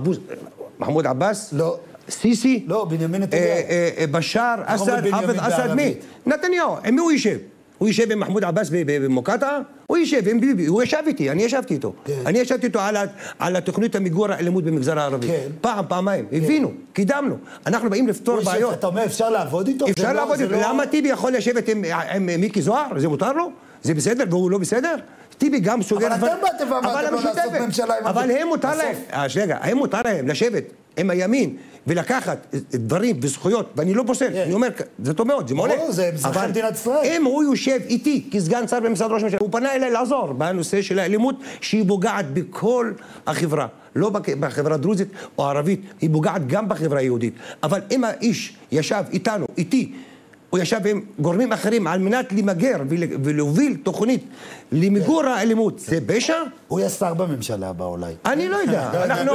מחמוד עבאס?
לא.
סיסי?
לא, בנימין נתניהו.
בשאר, אסד, חאפז אסד, מי? נתניהו, עם מי הוא יישב? הוא יישב עם מחמוד עבאס במוקטעה? הוא יישב עם ביבי, הוא ישב איתי, אני ישבתי איתו. אני ישבתי איתו על התוכנית המיגור האלימות במגזר הערבי. פעם, פעמיים, הבינו, קידמנו. אנחנו באים לפתור בעיות.
אתה אומר, אפשר לעבוד איתו?
אפשר לעבוד איתו. למה טיבי יכול לשבת עם מיקי זוהר? זה מותר לו? זה בסדר והוא לא בסדר? טיבי גם סוגר...
אבל אתם באתם ואמרתם לא לעשות ממשלה עם...
אבל הם מותר להם, רגע, הם מותר להם לשבת עם הימין ולקחת דברים וזכויות, ואני לא פוסל, אני אומר, זה טוב מאוד, זה מעולה.
זה מזרחי מדינת ישראל.
אם הוא יושב איתי כסגן שר במשרד ראש הממשלה, הוא פנה אליי לעזור בנושא של האלימות שהיא פוגעת בכל החברה, לא בחברה הדרוזית או הערבית, היא פוגעת גם בחברה היהודית. אבל אם האיש ישב איתנו, איתי, הוא ישב עם גורמים אחרים על מנת למגר ולהוביל תוכנית למיגור האלימות. זה פשע?
הוא יהיה שר בממשלה הבא אולי.
אני לא יודע.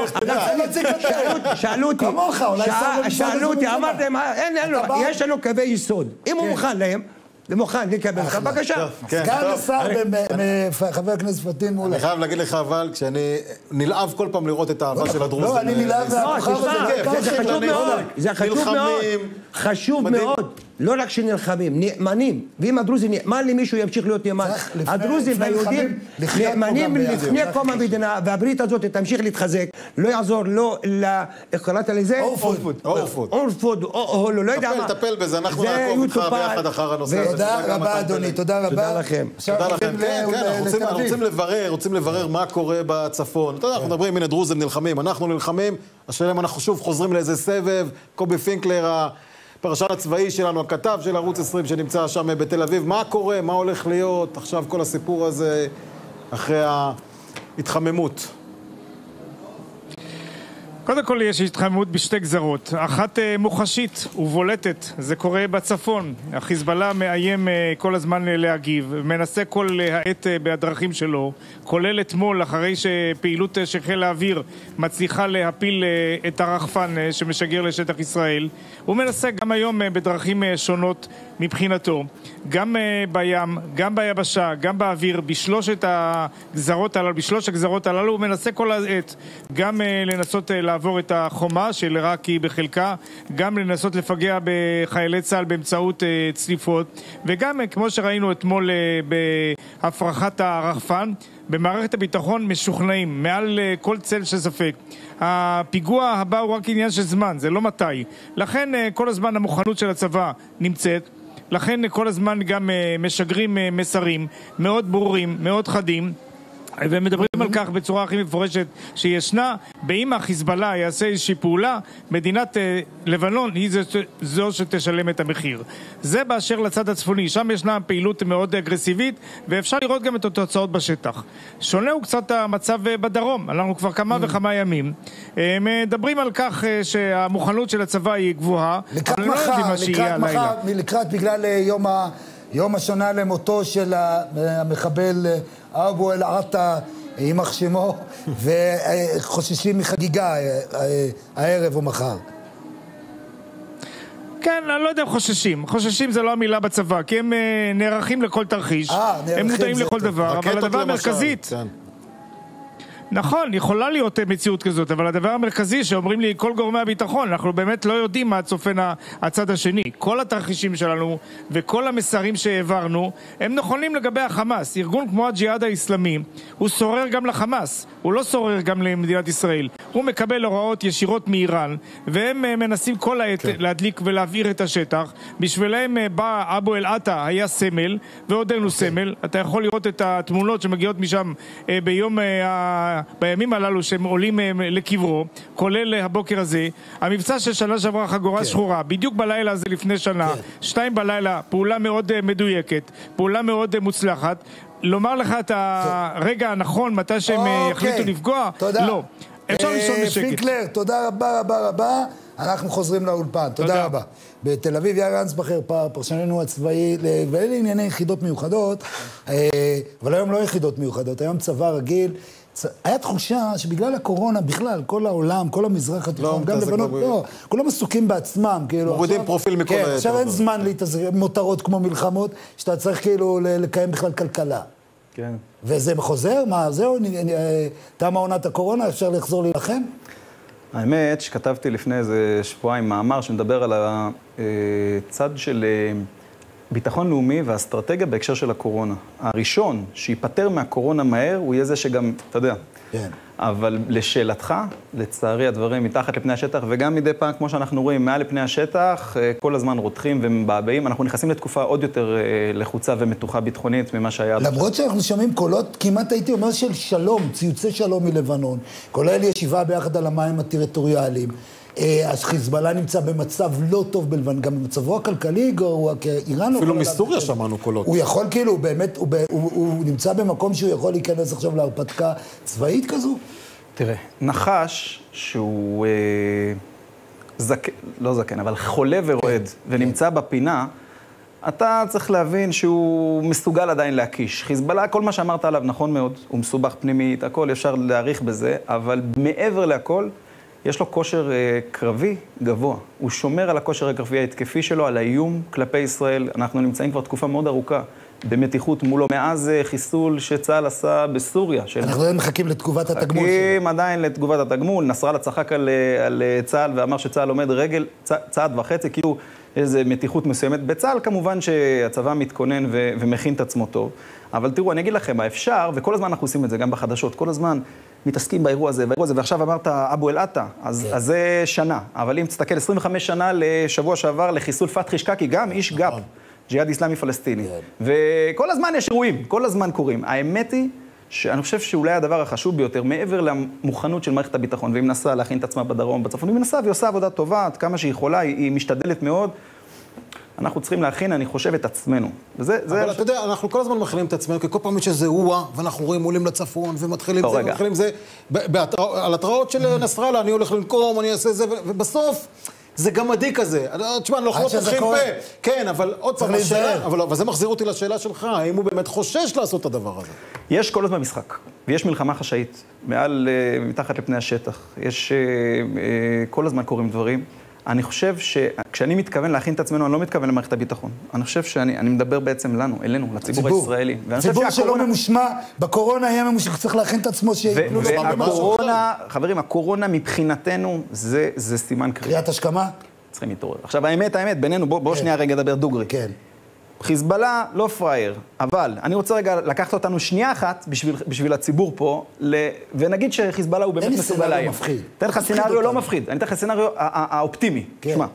שאלו אותי,
כמוך, אולי שר בממשלה.
שאלו אותי, אמרתם, יש לנו קווי יסוד. אם הוא מוכן להם, ומוכן לקבל לך, בבקשה.
סגן השר חבר הכנסת פטין מולא.
אני חייב להגיד לך אבל, כשאני נלהב כל פעם לראות את האהבה של הדרוזים.
לא, אני נלהב מהכוכב הזה.
זה חשוב מאוד. זה חשוב מאוד. חשוב מאוד. לא רק שנלחמים, נאמנים. ואם הדרוזי נאמן למישהו ימשיך להיות נאמן. הדרוזים והיהודים נאמנים לפני קום המדינה, והברית הזאת תמשיך להתחזק. לא יעזור לא ל... איך קראת לזה?
אורפוד.
אורפוד.
אורפוד, או לא יודע מה.
טפל בזה, אנחנו נעקוב איתך ביחד אחר הנושא הזה.
תודה רבה, אדוני, תודה רבה.
תודה לכם.
תודה לכם. כן, כן, אנחנו רוצים לברר, רוצים לברר מה קורה בצפון. אתה יודע, אנחנו מדברים, הנה דרוזים נלחמים, אנחנו נלחמים, השאלה אם אנחנו שוב חוזרים לאיזה סבב, קובי פינקלר, הפרשן הצבאי שלנו, הכתב של ערוץ עשרים שנמצא שם בתל אביב, מה קורה, מה הולך להיות, עכשיו כל הסיפור הזה אחרי ההתחממות.
קודם כל יש התחממות בשתי גזרות, אחת מוחשית ובולטת, זה קורה בצפון. החיזבאללה מאיים כל הזמן להגיב, מנסה כל העת בדרכים שלו, כולל אתמול אחרי שפעילות של חיל האוויר מצליחה להפיל את הרחפן שמשגר לשטח ישראל. הוא מנסה גם היום בדרכים שונות מבחינתו, גם בים, גם ביבשה, גם באוויר, בשלושת הגזרות הללו, בשלוש הגזרות הללו הוא מנסה כל העת גם לנסות לעבור את החומה של עיראקי בחלקה, גם לנסות לפגע בחיילי צה"ל באמצעות צליפות, וגם כמו שראינו אתמול בהפרחת הרחפן, במערכת הביטחון משוכנעים מעל כל צל של ספק. הפיגוע הבא הוא רק עניין של זמן, זה לא מתי. לכן כל הזמן המוכנות של הצבא נמצאת, לכן כל הזמן גם משגרים מסרים מאוד ברורים, מאוד חדים, ומדברים על כך בצורה הכי מפורשת שישנה, באם החיזבאללה יעשה איזושהי פעולה, מדינת אה, לבנון היא זו, זו שתשלם את המחיר. זה באשר לצד הצפוני, שם ישנה פעילות מאוד אגרסיבית, ואפשר לראות גם את התוצאות בשטח. שונה הוא קצת המצב בדרום, אנחנו כבר כמה וכמה ימים. אה, מדברים על כך אה, שהמוכנות של הצבא היא גבוהה,
לקראת מחר, לקראת מחר, לקראת בגלל יום ה... יום השנה למותו של המחבל אבו אל-עטה, יימח שמו, וחוששים מחגיגה הערב או מחר.
כן, אני לא יודע אם חוששים. חוששים זה לא המילה בצבא, כי הם נערכים לכל תרחיש. הם מודעים לכל דבר, אבל הדבר המרכזית... נכון, יכולה להיות מציאות כזאת, אבל הדבר המרכזי שאומרים לי כל גורמי הביטחון, אנחנו באמת לא יודעים מה צופן הצד השני. כל התרחישים שלנו וכל המסרים שהעברנו הם נכונים לגבי החמאס. ארגון כמו הג'יהאד האסלאמי הוא שורר גם לחמאס, הוא לא שורר גם למדינת ישראל. הוא מקבל הוראות ישירות מאיראן, והם מנסים כל העת כן. להדליק ולהבעיר את השטח. בשבילם בא אבו אל-עטה, היה סמל, ועודנו okay. סמל. אתה יכול לראות את התמונות שמגיעות משם ביום ה... בימים הללו שהם עולים לקברו, כולל הבוקר הזה. המבצע של שנה שעברה חגורה שחורה, בדיוק בלילה הזה לפני שנה, שתיים בלילה, פעולה מאוד מדויקת, פעולה מאוד מוצלחת. לומר לך את הרגע הנכון, מתי שהם יחליטו לפגוע? לא. אפשר לשאול בשקט.
פינקלר, תודה רבה רבה רבה. אנחנו חוזרים לאולפן. תודה רבה. בתל אביב יאיר אנסבכר, פרשננו הצבאי, ואלה ענייני יחידות מיוחדות, אבל היום לא יחידות מיוחדות, היום צבא רגיל. היה תחושה שבגלל הקורונה בכלל, כל העולם, כל המזרח התיכון, גם לבנות, לא, כולם עסוקים בעצמם, כאילו.
מורידים פרופיל מכל היתר.
עכשיו אין זמן להתעסק, מותרות כמו מלחמות, שאתה צריך כאילו לקיים בכלל כלכלה.
כן.
וזה חוזר? מה, זהו? תמה עונת הקורונה, אפשר לחזור להילחם?
האמת שכתבתי לפני איזה שבועיים מאמר שמדבר על הצד של ביטחון לאומי והאסטרטגיה בהקשר של הקורונה. הראשון שיפטר מהקורונה מהר הוא יהיה זה שגם, אתה יודע. כן. אבל לשאלתך, לצערי הדברים מתחת לפני השטח, וגם מדי פעם, כמו שאנחנו רואים, מעל לפני השטח, כל הזמן רותחים ומבעבעים. אנחנו נכנסים לתקופה עוד יותר לחוצה ומתוחה ביטחונית ממה שהיה.
למרות שאנחנו שומעים קולות, כמעט הייתי אומר של שלום, ציוצי שלום מלבנון, כולל ישיבה ביחד על המים הטריטוריאליים. אז חיזבאללה נמצא במצב לא טוב בלבנון, גם במצבו הכלכלי גרוע, כי איראן...
אפילו מסוריה שמענו קולות.
הוא יכול כאילו, באמת, הוא, הוא, הוא נמצא במקום שהוא יכול להיכנס עכשיו להרפתקה צבאית כזו?
תראה, נחש שהוא אה, זקן, לא זקן, אבל חולה ורועד, כן. ונמצא בפינה, אתה צריך להבין שהוא מסוגל עדיין להקיש. חיזבאללה, כל מה שאמרת עליו נכון מאוד, הוא מסובך פנימית, הכל אפשר להעריך בזה, אבל מעבר להכל, יש לו כושר אה, קרבי גבוה. הוא שומר על הכושר הקרבי ההתקפי שלו, על האיום כלפי ישראל. אנחנו נמצאים כבר תקופה מאוד ארוכה במתיחות מולו, מאז אה, חיסול שצה"ל עשה בסוריה. של...
אנחנו לא מחכים לתגובת התגמול שלו.
מחכים עדיין לתגובת התגמול. נסראללה צחק על, על צה"ל ואמר שצה"ל עומד רגל צ... צעד וחצי, כאילו איזו מתיחות מסוימת. בצה"ל כמובן שהצבא מתכונן ו... ומכין את עצמו טוב. אבל תראו, אני אגיד לכם, האפשר, וכל הזמן אנחנו עושים את זה גם בחדשות, כל הזמן מתעסקים באירוע הזה, באירוע הזה, ועכשיו אמרת אבו אל-עטה, אז, אז זה שנה. אבל אם תסתכל עשרים וחמש שנה לשבוע שעבר לחיסול פתחי שקקי, גם איש גאפ, ג'יהאד איסלאמי פלסטיני. וכל הזמן יש אירועים, כל הזמן קורים. האמת היא שאני חושב שאולי הדבר החשוב ביותר, מעבר למוכנות של מערכת הביטחון, והיא מנסה להכין את עצמה בדרום, בצפון, היא מנסה והיא עושה עבודה טובה, עד כמה שהיא יכולה, היא, היא משתדלת מאוד. אנחנו צריכים להכין, אני חושב, את עצמנו. וזה,
אבל זה... אתה יודע, אנחנו כל הזמן מכינים את עצמנו, כי כל פעם יש איזה אירוע, ואנחנו רואים עולים לצפון, ומתחילים זה, ומתחילים זה. על התראות של נסראללה, אני הולך לנקום, אני אעשה זה, ובסוף זה גמדי כזה. תשמע, אני לא יכול לפתחים פה. כן, אבל עוד פעם, השאלה, אבל זה מחזיר אותי לשאלה שלך, האם הוא באמת חושש לעשות את הדבר הזה?
יש כל הזמן משחק, ויש מלחמה חשאית, מעל, מתחת לפני השטח. יש, כל הזמן קורים דברים. אני חושב שכשאני מתכוון להכין את עצמנו, אני לא מתכוון למערכת הביטחון. אני חושב שאני אני מדבר בעצם לנו, אלינו, לציבור הישראלי.
ציבור שלא ממושמע, בקורונה היה ממושמע, צריך להכין את עצמו שיפלו לו במשהו.
והקורונה, חברים, הקורונה מבחינתנו זה, זה סימן קריאה.
קריאת השכמה?
צריכים להתעורר. עכשיו, האמת, האמת, בינינו, בוא, בוא שנייה רגע לדבר דוגרי.
כן.
חיזבאללה לא פראייר, אבל אני רוצה רגע לקחת אותנו שנייה אחת בשביל, בשביל הציבור פה, ל... ונגיד שחיזבאללה הוא באמת מסוגל לאיים.
מפחיד.
תן לך סצנריו לא מפחיד, אני אתן לך סצנריו האופטימי.
כן.
שמע,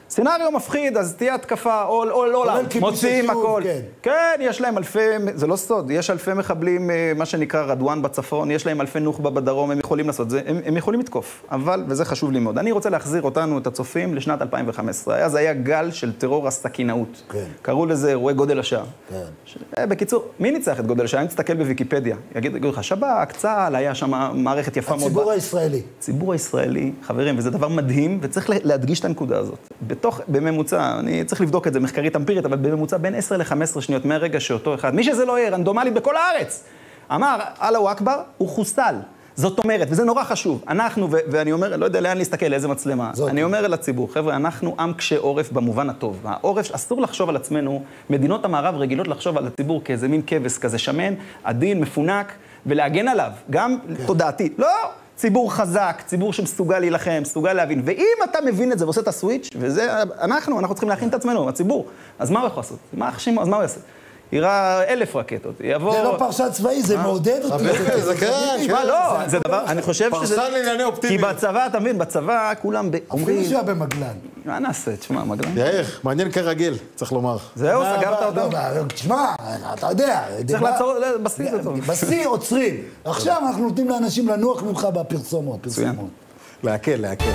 סצנריו מפחיד, אז תהיה התקפה, או לא, מוציאים הכל. כן, יש להם אלפי, זה לא סוד, יש אלפי מחבלים, מה שנקרא רדואן בצפון, יש להם אלפי נוח'בה בדרום, הם יכולים לעשות זה, הם, הם יכולים לתקוף, אבל, וזה חשוב לי מאוד, אני רוצה להחזיר אותנו, את הצופים, לשנת אלפיים וחמש עשרה, אז היה גל של טרור הסכינאות. כן. קראו לזה אירועי גודל השעה. כן. ש... בקיצור, מי ניצח את גודל השעה? אני תסתכל בוויקיפדיה, יגיד, יגיד לך, שב"כ, צה"ל, היה שם מערכת יפה מאוד.
הציבור הישראלי.
הציבור הישראלי, חברים, וזה דבר מדהים, וצריך להדגיש את הנקודה הזאת. בתוך, בממוצע, אני צריך לבדוק את זה מחקרית אמפירית, אבל בממוצע בין עשר לחמש עשרה שניות מהרגע שאותו אחד, מי שזה לא יהיה, רנדומלי בכל הארץ, אמר, אללהו אכבר, הוא חוסל. זאת אומרת, וזה נורא חשוב, אנחנו, ו- ואני אומר, לא יודע לאן להסתכל, איזה מצלמה, זאת. אני אומר אל הציבור, חבר'ה, אנחנו עם קשה עורף במובן הטוב. העורף, אסור לחשוב על עצמנו, מדינות המערב רגילות לחשוב על הציבור כאיזה מין כבש, כזה שמן, עדין, מפונק, ולהגן עליו, גם כן. תודעתי. לא! ציבור חזק, ציבור שמסוגל להילחם, מסוגל להבין. ואם אתה מבין את זה ועושה את הסוויץ', וזה אנחנו, אנחנו צריכים להכין את עצמנו, הציבור. אז מה הוא יכול לעשות? מה החשימו? אז מה הוא יעשה? יראה אלף רקטות, יבוא...
זה לא פרשת צבאי, זה מעודד אותי.
זה כן,
שמע, לא, זה דבר, אני חושב שזה...
פרשן לענייני אופטימיות.
כי בצבא, אתה מבין, בצבא כולם אומרים...
אפילו שהיה במגלן.
מה נעשה? תשמע, מגלן.
יאיר, מעניין כרגיל, צריך לומר.
זהו, סגרת אותו.
תשמע, אתה יודע...
צריך לעצור, בסיר זה טוב.
בסיר עוצרים. עכשיו אנחנו נותנים לאנשים לנוח ממך בפרסומות. פרסומות.
להקל, להקל.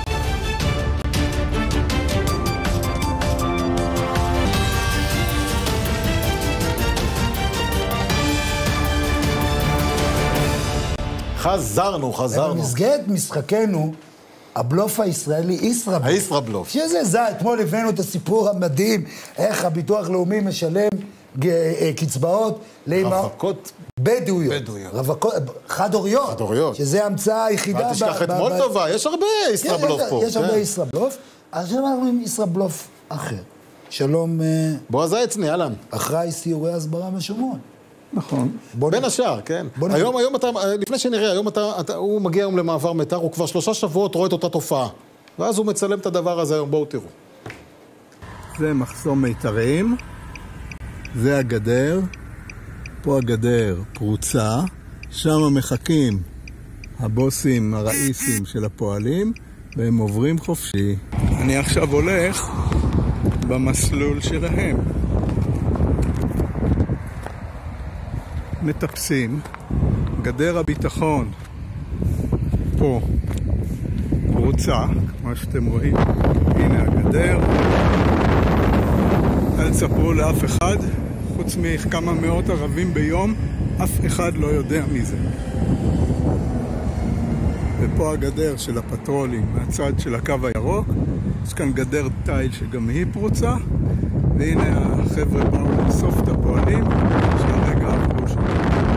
חזרנו, חזרנו.
במסגרת משחקנו, הבלוף הישראלי, ישראבלוף.
הישראבלוף.
שזה זה, אתמול הבאנו את הסיפור המדהים, איך הביטוח לאומי משלם קצבאות
רווקות
בדואיות. רווקות, חד-הוריות.
חד-הוריות.
שזה המצאה היחידה.
אל תשכח את מולדובה, יש הרבה ישראבלוף פה.
יש הרבה ישראבלוף. עכשיו אנחנו עם ישראבלוף אחר. שלום.
בועז העצני, אהלן.
אחראי סיורי הסברה בשומרון.
נכון. בין השאר, כן. היום, היום אתה, לפני שנראה, היום אתה, אתה, הוא מגיע היום למעבר מיתר, הוא כבר שלושה שבועות רואה את אותה תופעה. ואז הוא מצלם את הדבר הזה היום, בואו תראו.
זה מחסום מיתרים, זה הגדר, פה הגדר פרוצה, שם מחכים הבוסים, הראיסים של הפועלים, והם עוברים חופשי. אני עכשיו הולך במסלול שלהם. מטפסים, גדר הביטחון פה פרוצה, כמו שאתם רואים, הנה הגדר. אל תספרו לאף אחד, חוץ מכמה מאות ערבים ביום, אף אחד לא יודע מזה. ופה הגדר של הפטרולים מהצד של הקו הירוק, יש כאן גדר תיל שגם היא פרוצה, והנה החבר'ה באו לאסוף את הפועלים שהרגע עברו שם.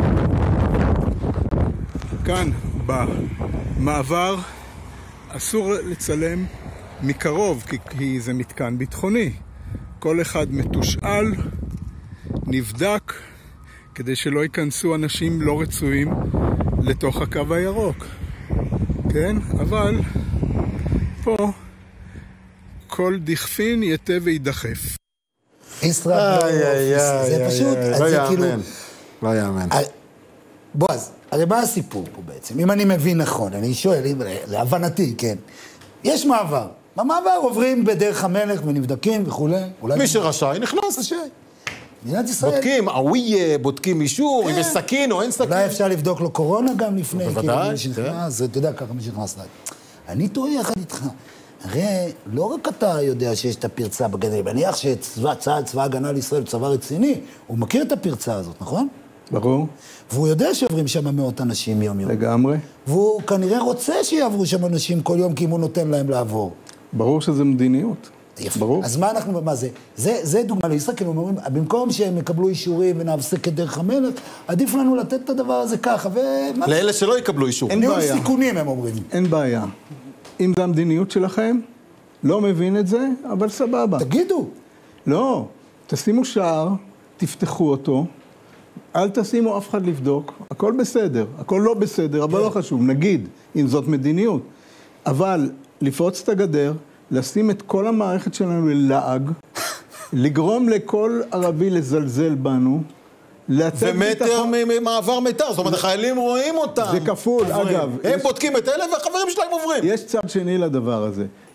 כאן במעבר אסור לצלם מקרוב, כי, כי זה מתקן ביטחוני. כל אחד מתושאל, נבדק, כדי שלא ייכנסו אנשים לא רצויים לתוך הקו הירוק. כן? אבל פה כל דכפין יתה וידחף.
ישראבלוף, זה פשוט,
לא יאמן, לא יאמן.
בועז, הרי מה הסיפור פה בעצם? אם אני מבין נכון, אני שואל, להבנתי, כן. יש מעבר. במעבר עוברים בדרך המלך ונבדקים וכו'.
מי שרשאי נכנס.
רשאי. מדינת ישראל.
בודקים, אוויה, בודקים אישור, אם יש סכין או אין סכין.
אולי אפשר לבדוק לו קורונה גם לפני.
בוודאי,
כן. אתה יודע ככה מי שנכנס לה. אני טועה יחד איתך. הרי לא רק אתה יודע שיש את הפרצה בגדר, בניח שצבא, צה"ל, צבא הגנה לישראל, צבא רציני, הוא מכיר את הפרצה הזאת, נכון?
ברור.
והוא יודע שעוברים שם מאות אנשים יום יום.
לגמרי.
והוא כנראה רוצה שיעברו שם אנשים כל יום, כי אם הוא נותן להם לעבור.
ברור שזה מדיניות.
יפה. ברור. אז מה אנחנו, מה זה? זה, זה דוגמה לישראל, כי הם אומרים, במקום שהם יקבלו אישורים ונעסק את דרך המלך, עדיף לנו לתת את הדבר הזה ככה, ו...
לאלה שלא יקבלו אישורים.
ניהול סיכונים, הם אומרים.
אין בעיה. אם זה המדיניות שלכם, לא מבין את זה, אבל סבבה.
תגידו.
לא, תשימו שער, תפתחו אותו, אל תשימו אף אחד לבדוק, הכל בסדר, הכל לא בסדר, אבל לא חשוב, נגיד, אם זאת מדיניות. אבל לפרוץ את הגדר, לשים את כל המערכת שלנו ללעג, לגרום לכל ערבי לזלזל בנו,
ומטר ממעבר מיתר, זאת אומרת, החיילים רואים אותם.
זה כפול, אגב.
הם בודקים את אלה והחברים שלהם עוברים.
יש צד שני לדבר הזה.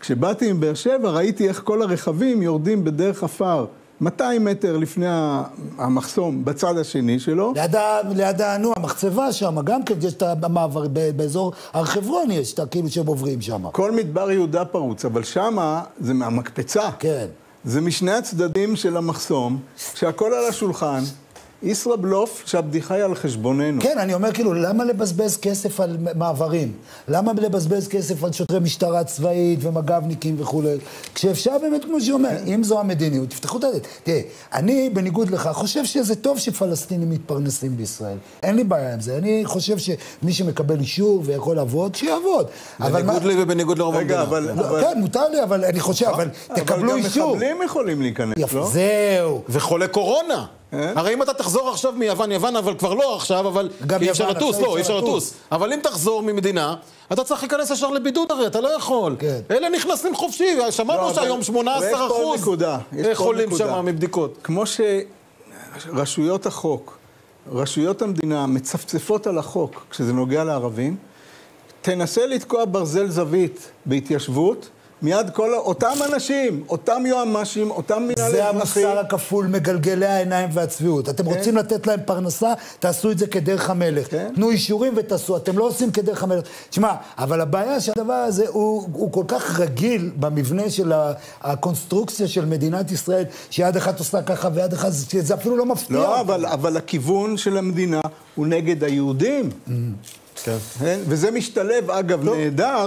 כשבאתי עם באר שבע, ראיתי איך כל הרכבים יורדים בדרך עפר, מאתיים מטר לפני המחסום, בצד השני שלו.
ליד, ליד נו, המחצבה שם, גם כן יש את המעבר, באזור הר חברון יש את כאילו שהם עוברים שם.
כל מדבר יהודה פרוץ, אבל שם זה מהמקפצה.
כן.
זה משני הצדדים של המחסום, שהכל על השולחן, ישראבלוף שהבדיחה היא על חשבוננו.
כן, אני אומר כאילו, למה לבזבז כסף על מעברים? למה לבזבז כסף על שוטרי משטרה צבאית ומג"בניקים וכו'? כשאפשר באמת, כמו שאומר, אם זו המדיניות, תפתחו את הדלת. תראה, אני, בניגוד לך, חושב שזה טוב שפלסטינים מתפרנסים בישראל. אין לי בעיה עם זה. אני חושב שמי שמקבל אישור ויכול לעבוד, שיעבוד.
בניגוד לי ובניגוד לרוב המדינה.
כן, מותר לי, אבל אני חושב, אבל תקבלו אישור.
אבל גם מחבלים יכולים להיכנס, לא?
זהו.
וחולה קורונה. הרי אם אתה תחזור עכשיו מיוון, יוון, אבל כבר לא עכשיו, אבל אי אפשר לטוס, לא, אי אפשר לטוס. אבל אם תחזור ממדינה, אתה צריך להיכנס ישר לבידוד הרי, אתה לא יכול. אלה נכנסים חופשי, שמענו שהיום שמונה עשר אחוז חולים שם מבדיקות.
כמו שרשויות החוק, רשויות המדינה מצפצפות על החוק כשזה נוגע לערבים, תנסה לתקוע ברזל זווית בהתיישבות, מיד כל אותם אנשים, אותם יועמ"שים, אותם מנהלי
זה המוסר הכפול, מגלגלי העיניים והצביעות. אתם רוצים לתת להם פרנסה, תעשו את זה כדרך המלך. תנו אישורים ותעשו, אתם לא עושים כדרך המלך. תשמע, אבל הבעיה שהדבר הזה הוא, הוא כל כך רגיל במבנה של הקונסטרוקציה של מדינת ישראל, שיד אחת עושה ככה ויד אחת, זה אפילו לא מפתיע.
לא, אבל, אבל הכיוון של המדינה הוא נגד היהודים. כן. וזה משתלב, אגב, נהדר,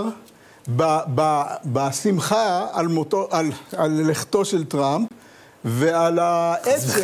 בשמחה על, מותו, על, על לכתו של טראמפ ועל העצב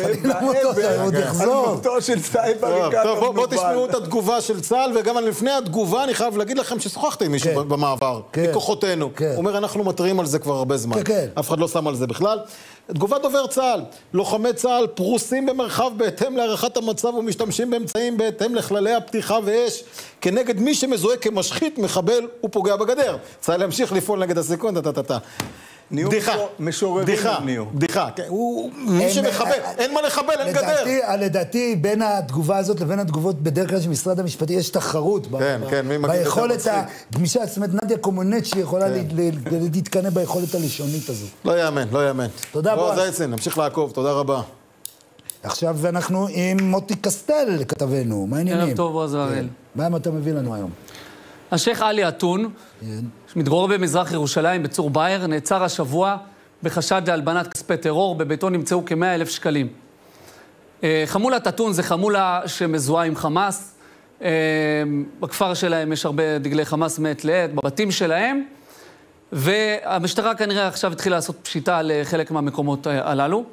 על מותו של סאיב עריקאת.
טוב, בואו תשמעו את התגובה של צה"ל, וגם לפני התגובה אני חייב להגיד לכם ששוחחתי עם מישהו במעבר, מכוחותינו. הוא אומר, אנחנו מטרים על זה כבר הרבה זמן. אף אחד לא שם על זה בכלל. תגובת דובר צה"ל, לוחמי צה"ל פרוסים במרחב בהתאם להערכת המצב ומשתמשים באמצעים בהתאם לכללי הפתיחה ואש כנגד מי שמזוהה כמשחית, מחבל ופוגע בגדר. צה"ל ימשיך לפעול נגד הסיכון, טה-טה-טה. בדיחה, בדיחה, בדיחה. מי שמחבל, אין מה לחבל, אין גדר.
לדעתי, בין התגובה הזאת לבין התגובות בדרך כלל של משרד המשפטי, יש תחרות ביכולת הגמישה. זאת אומרת, נדיה קומונצ'י יכולה להתקנא ביכולת הלשונית הזאת.
לא יאמן, לא יאמן.
תודה בועז.
בועז זייצן, נמשיך לעקוב, תודה רבה.
עכשיו אנחנו עם מוטי קסטל לכתבנו, מה העניינים?
ערב טוב בועז והראל.
מה אתה מביא לנו היום?
השייך עלי אתון, שמתגורר במזרח ירושלים בצור באהר, נעצר השבוע בחשד להלבנת כספי טרור. בביתו נמצאו כמאה אלף שקלים. חמולת אתון זה חמולה שמזוהה עם חמאס. בכפר שלהם יש הרבה דגלי חמאס מעת לעת, בבתים שלהם. והמשטרה כנראה עכשיו התחילה לעשות פשיטה על חלק מהמקומות הללו.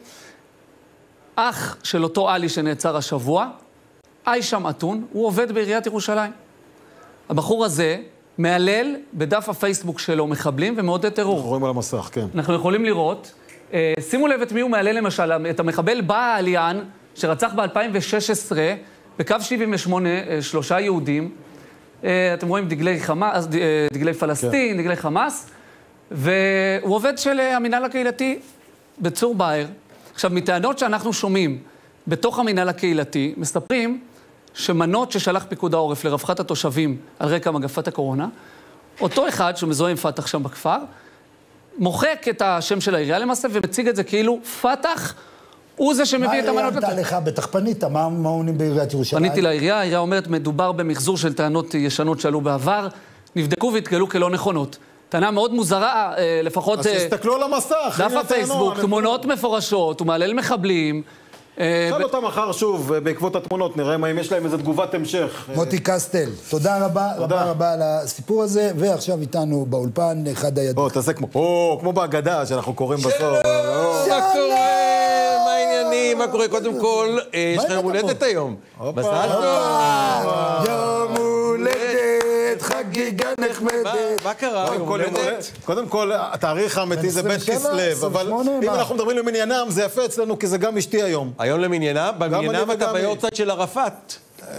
אח של אותו עלי שנעצר השבוע, איישם אתון, הוא עובד בעיריית ירושלים. הבחור הזה מעלל בדף הפייסבוק שלו מחבלים ומעודד טרור.
אנחנו רואים על המסך, כן.
אנחנו יכולים לראות. אה, שימו לב את מי הוא מעלל למשל, את המחבל בא עליאן, שרצח ב-אלפיים ושש עשרה, בקו שבעים ושמונה, אה, שלושה יהודים. אה, אתם רואים דגלי חמאס, אה, דגלי פלסטין, כן. דגלי חמאס, והוא עובד של המינהל הקהילתי בצור באהר. עכשיו, מטענות שאנחנו שומעים בתוך המינהל הקהילתי, מספרים שמנות ששלח פיקוד העורף לרווחת התושבים על רקע מגפת הקורונה, אותו אחד שמזוהה עם פתח שם בכפר, מוחק את השם של העירייה למעשה ומציג את זה כאילו פתח הוא זה שמביא את המנות.
מה העירייה לך? בטח פנית, מה עונים בעיריית ירושלים?
פניתי לעירייה, העירייה אומרת מדובר במחזור של טענות ישנות שעלו בעבר, נבדקו והתגלו כלא נכונות. טענה מאוד מוזרה, לפחות...
אז תסתכלו על המסך.
דף הפייסבוק, תמונות מפורשות, הוא מעלל מחבלים.
שאל אותם אחר שוב, בעקבות התמונות, נראה מה אם יש להם איזו תגובת המשך.
מוטי קסטל, תודה רבה, רבה רבה על הסיפור הזה, ועכשיו איתנו באולפן, אחד הידיים.
בוא, תעשה כמו, או, כמו בהגדה שאנחנו קוראים בסוף.
שלום! מה קורה? מה העניינים? מה קורה? קודם כל, יש לך יום הולדת היום. מזל טוב!
יום הולדת, חגיגה נחמדת.
מה קרה? יום הולדת?
קודם כל, התאריך האמיתי זה בית כסלו, אבל אם אנחנו מדברים למניינם, זה יפה אצלנו, כי זה גם אשתי היום.
היום למניינם? במניינם אתה ביורצייט של ערפאת.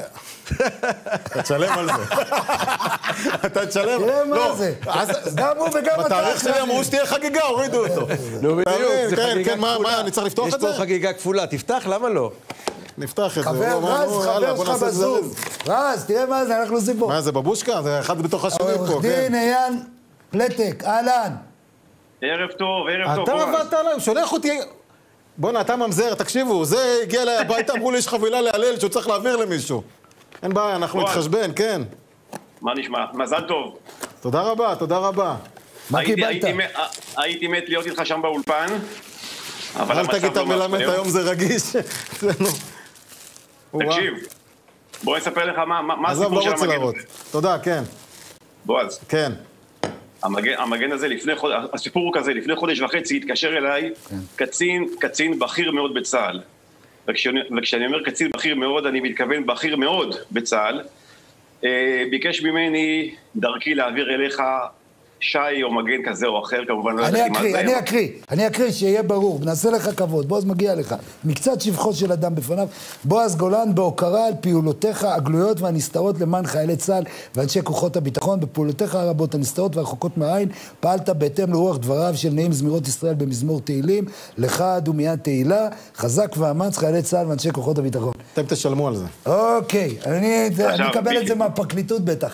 אתה תשלם על זה. אתה תשלם.
תראה מה זה. גם הוא וגם אתה.
בתאריך שלי אמרו שתהיה חגיגה, הורידו אותו.
נו בדיוק, זה חגיגה
כפולה. מה, אני צריך לפתוח את זה?
יש פה חגיגה כפולה, תפתח, למה לא?
נפתח את זה.
חבר רז, חבר שלך בזום. רז, תראה מה זה, אנחנו עושים פה.
מה זה, בבושקה? זה אחד בתוך השני פה.
עורך דין אייל פלטק, אהלן.
ערב טוב, ערב טוב.
אתה עבדת עליי, שולח אותי... בוא'נה, אתה ממזר, תקשיבו, זה הגיע אליי הביתה, אמרו לי, יש חבילה להלל שהוא צריך להעביר למישהו. אין בעיה, אנחנו נתחשבן, כן.
מה נשמע? מזל טוב.
תודה רבה, תודה רבה.
מה קיבלת?
הייתי מת להיות איתך שם באולפן, אבל
אל
המצב
תגיד את
לא
המילה
מאפשר.
מת, היום זה רגיש.
תקשיב, בוא נספר לך מה
עזוב,
הסיפור
לא
של
רוצה
המגן
להראות.
הזה.
תודה, כן.
בועז.
כן.
המגן, המגן הזה לפני חודש, הסיפור הוא כזה, לפני חודש וחצי התקשר אליי קצין, קצין בכיר מאוד בצה"ל. וכשאני, וכשאני אומר קצין בכיר מאוד, אני מתכוון בכיר מאוד בצה"ל. אה, ביקש ממני דרכי להעביר אליך שי או מגן כזה או אחר, כמובן לא
אני אקריא, אני אקריא, אני אקריא, שיהיה ברור, נעשה לך כבוד, בועז מגיע לך, מקצת שבחו של אדם בפניו, בועז גולן בהוקרה על פעולותיך הגלויות והנסתרות למען חיילי צה"ל ואנשי כוחות הביטחון, בפעולותיך הרבות הנסתרות והרחוקות מהעין, פעלת בהתאם לרוח דבריו של נעים זמירות ישראל במזמור תהילים, לך דומיית תהילה, חזק ואמץ חיילי צה"ל ואנשי כוחות הביטחון.
אתם תשלמו על זה.
אוקיי, אני אקבל את זה מהפרקליטות בטח.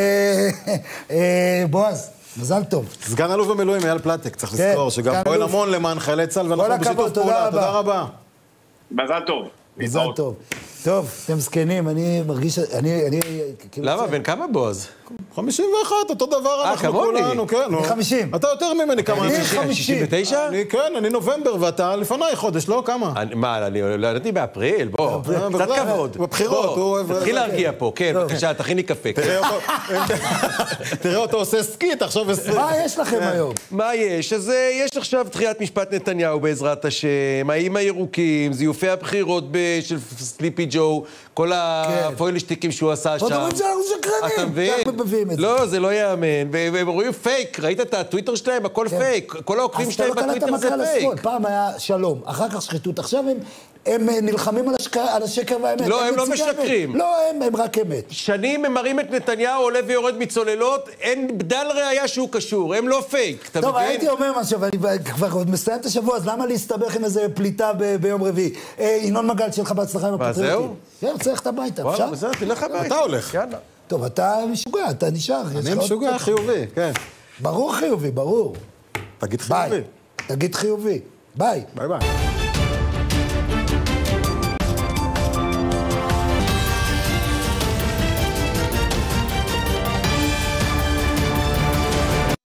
בועז, מזל טוב.
סגן אלוף במילואים אייל פלטק, צריך לזכור, שגם פועל המון למען חיילי צה"ל, ואנחנו בשיתוף פעולה. תודה רבה.
מזל טוב.
מזל טוב. טוב, אתם זקנים, אני מרגיש... אני...
למה? בן כמה בועז?
חמישים ואחת, אותו דבר אנחנו כולנו, כן.
אני חמישים.
אתה יותר ממני כמה...
אני חמישים.
שישים ותשע?
אני כן, אני נובמבר, ואתה לפניי חודש, לא? כמה?
מה, אני לא ידעתי באפריל, בוא. קצת כבוד.
בבחירות, הוא אוהב...
תתחיל להרגיע פה, כן, בבקשה, תכיני קפה.
תראה אותו עושה סקי, תחשוב עשרים.
מה יש לכם היום?
מה יש? אז יש עכשיו תחילת משפט נתניהו בעזרת השם, האיים הירוקים, זיופי הבחירות של סליפי ג'ו, כל הפוילשטיקים שהוא עשה שם.
עוד אומרים שאנחנו שקרנים.
אתה מבין? לא, זה לא יאמן. והם רואים פייק, ראית את הטוויטר שלהם? הכל פייק. כל העוקבים שלהם בטוויטר זה פייק.
פעם היה שלום, אחר כך שחיתות. עכשיו הם נלחמים על השקר והאמת.
לא, הם לא משקרים.
לא, הם רק אמת.
שנים הם מראים את נתניהו, עולה ויורד מצוללות, אין בדל ראייה שהוא קשור, הם לא פייק.
טוב, הייתי אומר משהו, ואני כבר מסיים את השבוע, אז למה להסתבך עם איזה פליטה ביום רביעי? ינון מגל, שלך בהצלחה עם הפטריוטים.
מה, זהו?
כן, רוצה ללכת הביתה, אפשר?
וואלה, בסדר, תלך הביתה.
אתה הולך.
טוב, אתה משוגע, אתה נשאר.
אני משוגע, חיובי, כן.
ברור חיובי, ברור.
תגיד חיובי.
תגיד חיובי. ביי.
ביי ביי.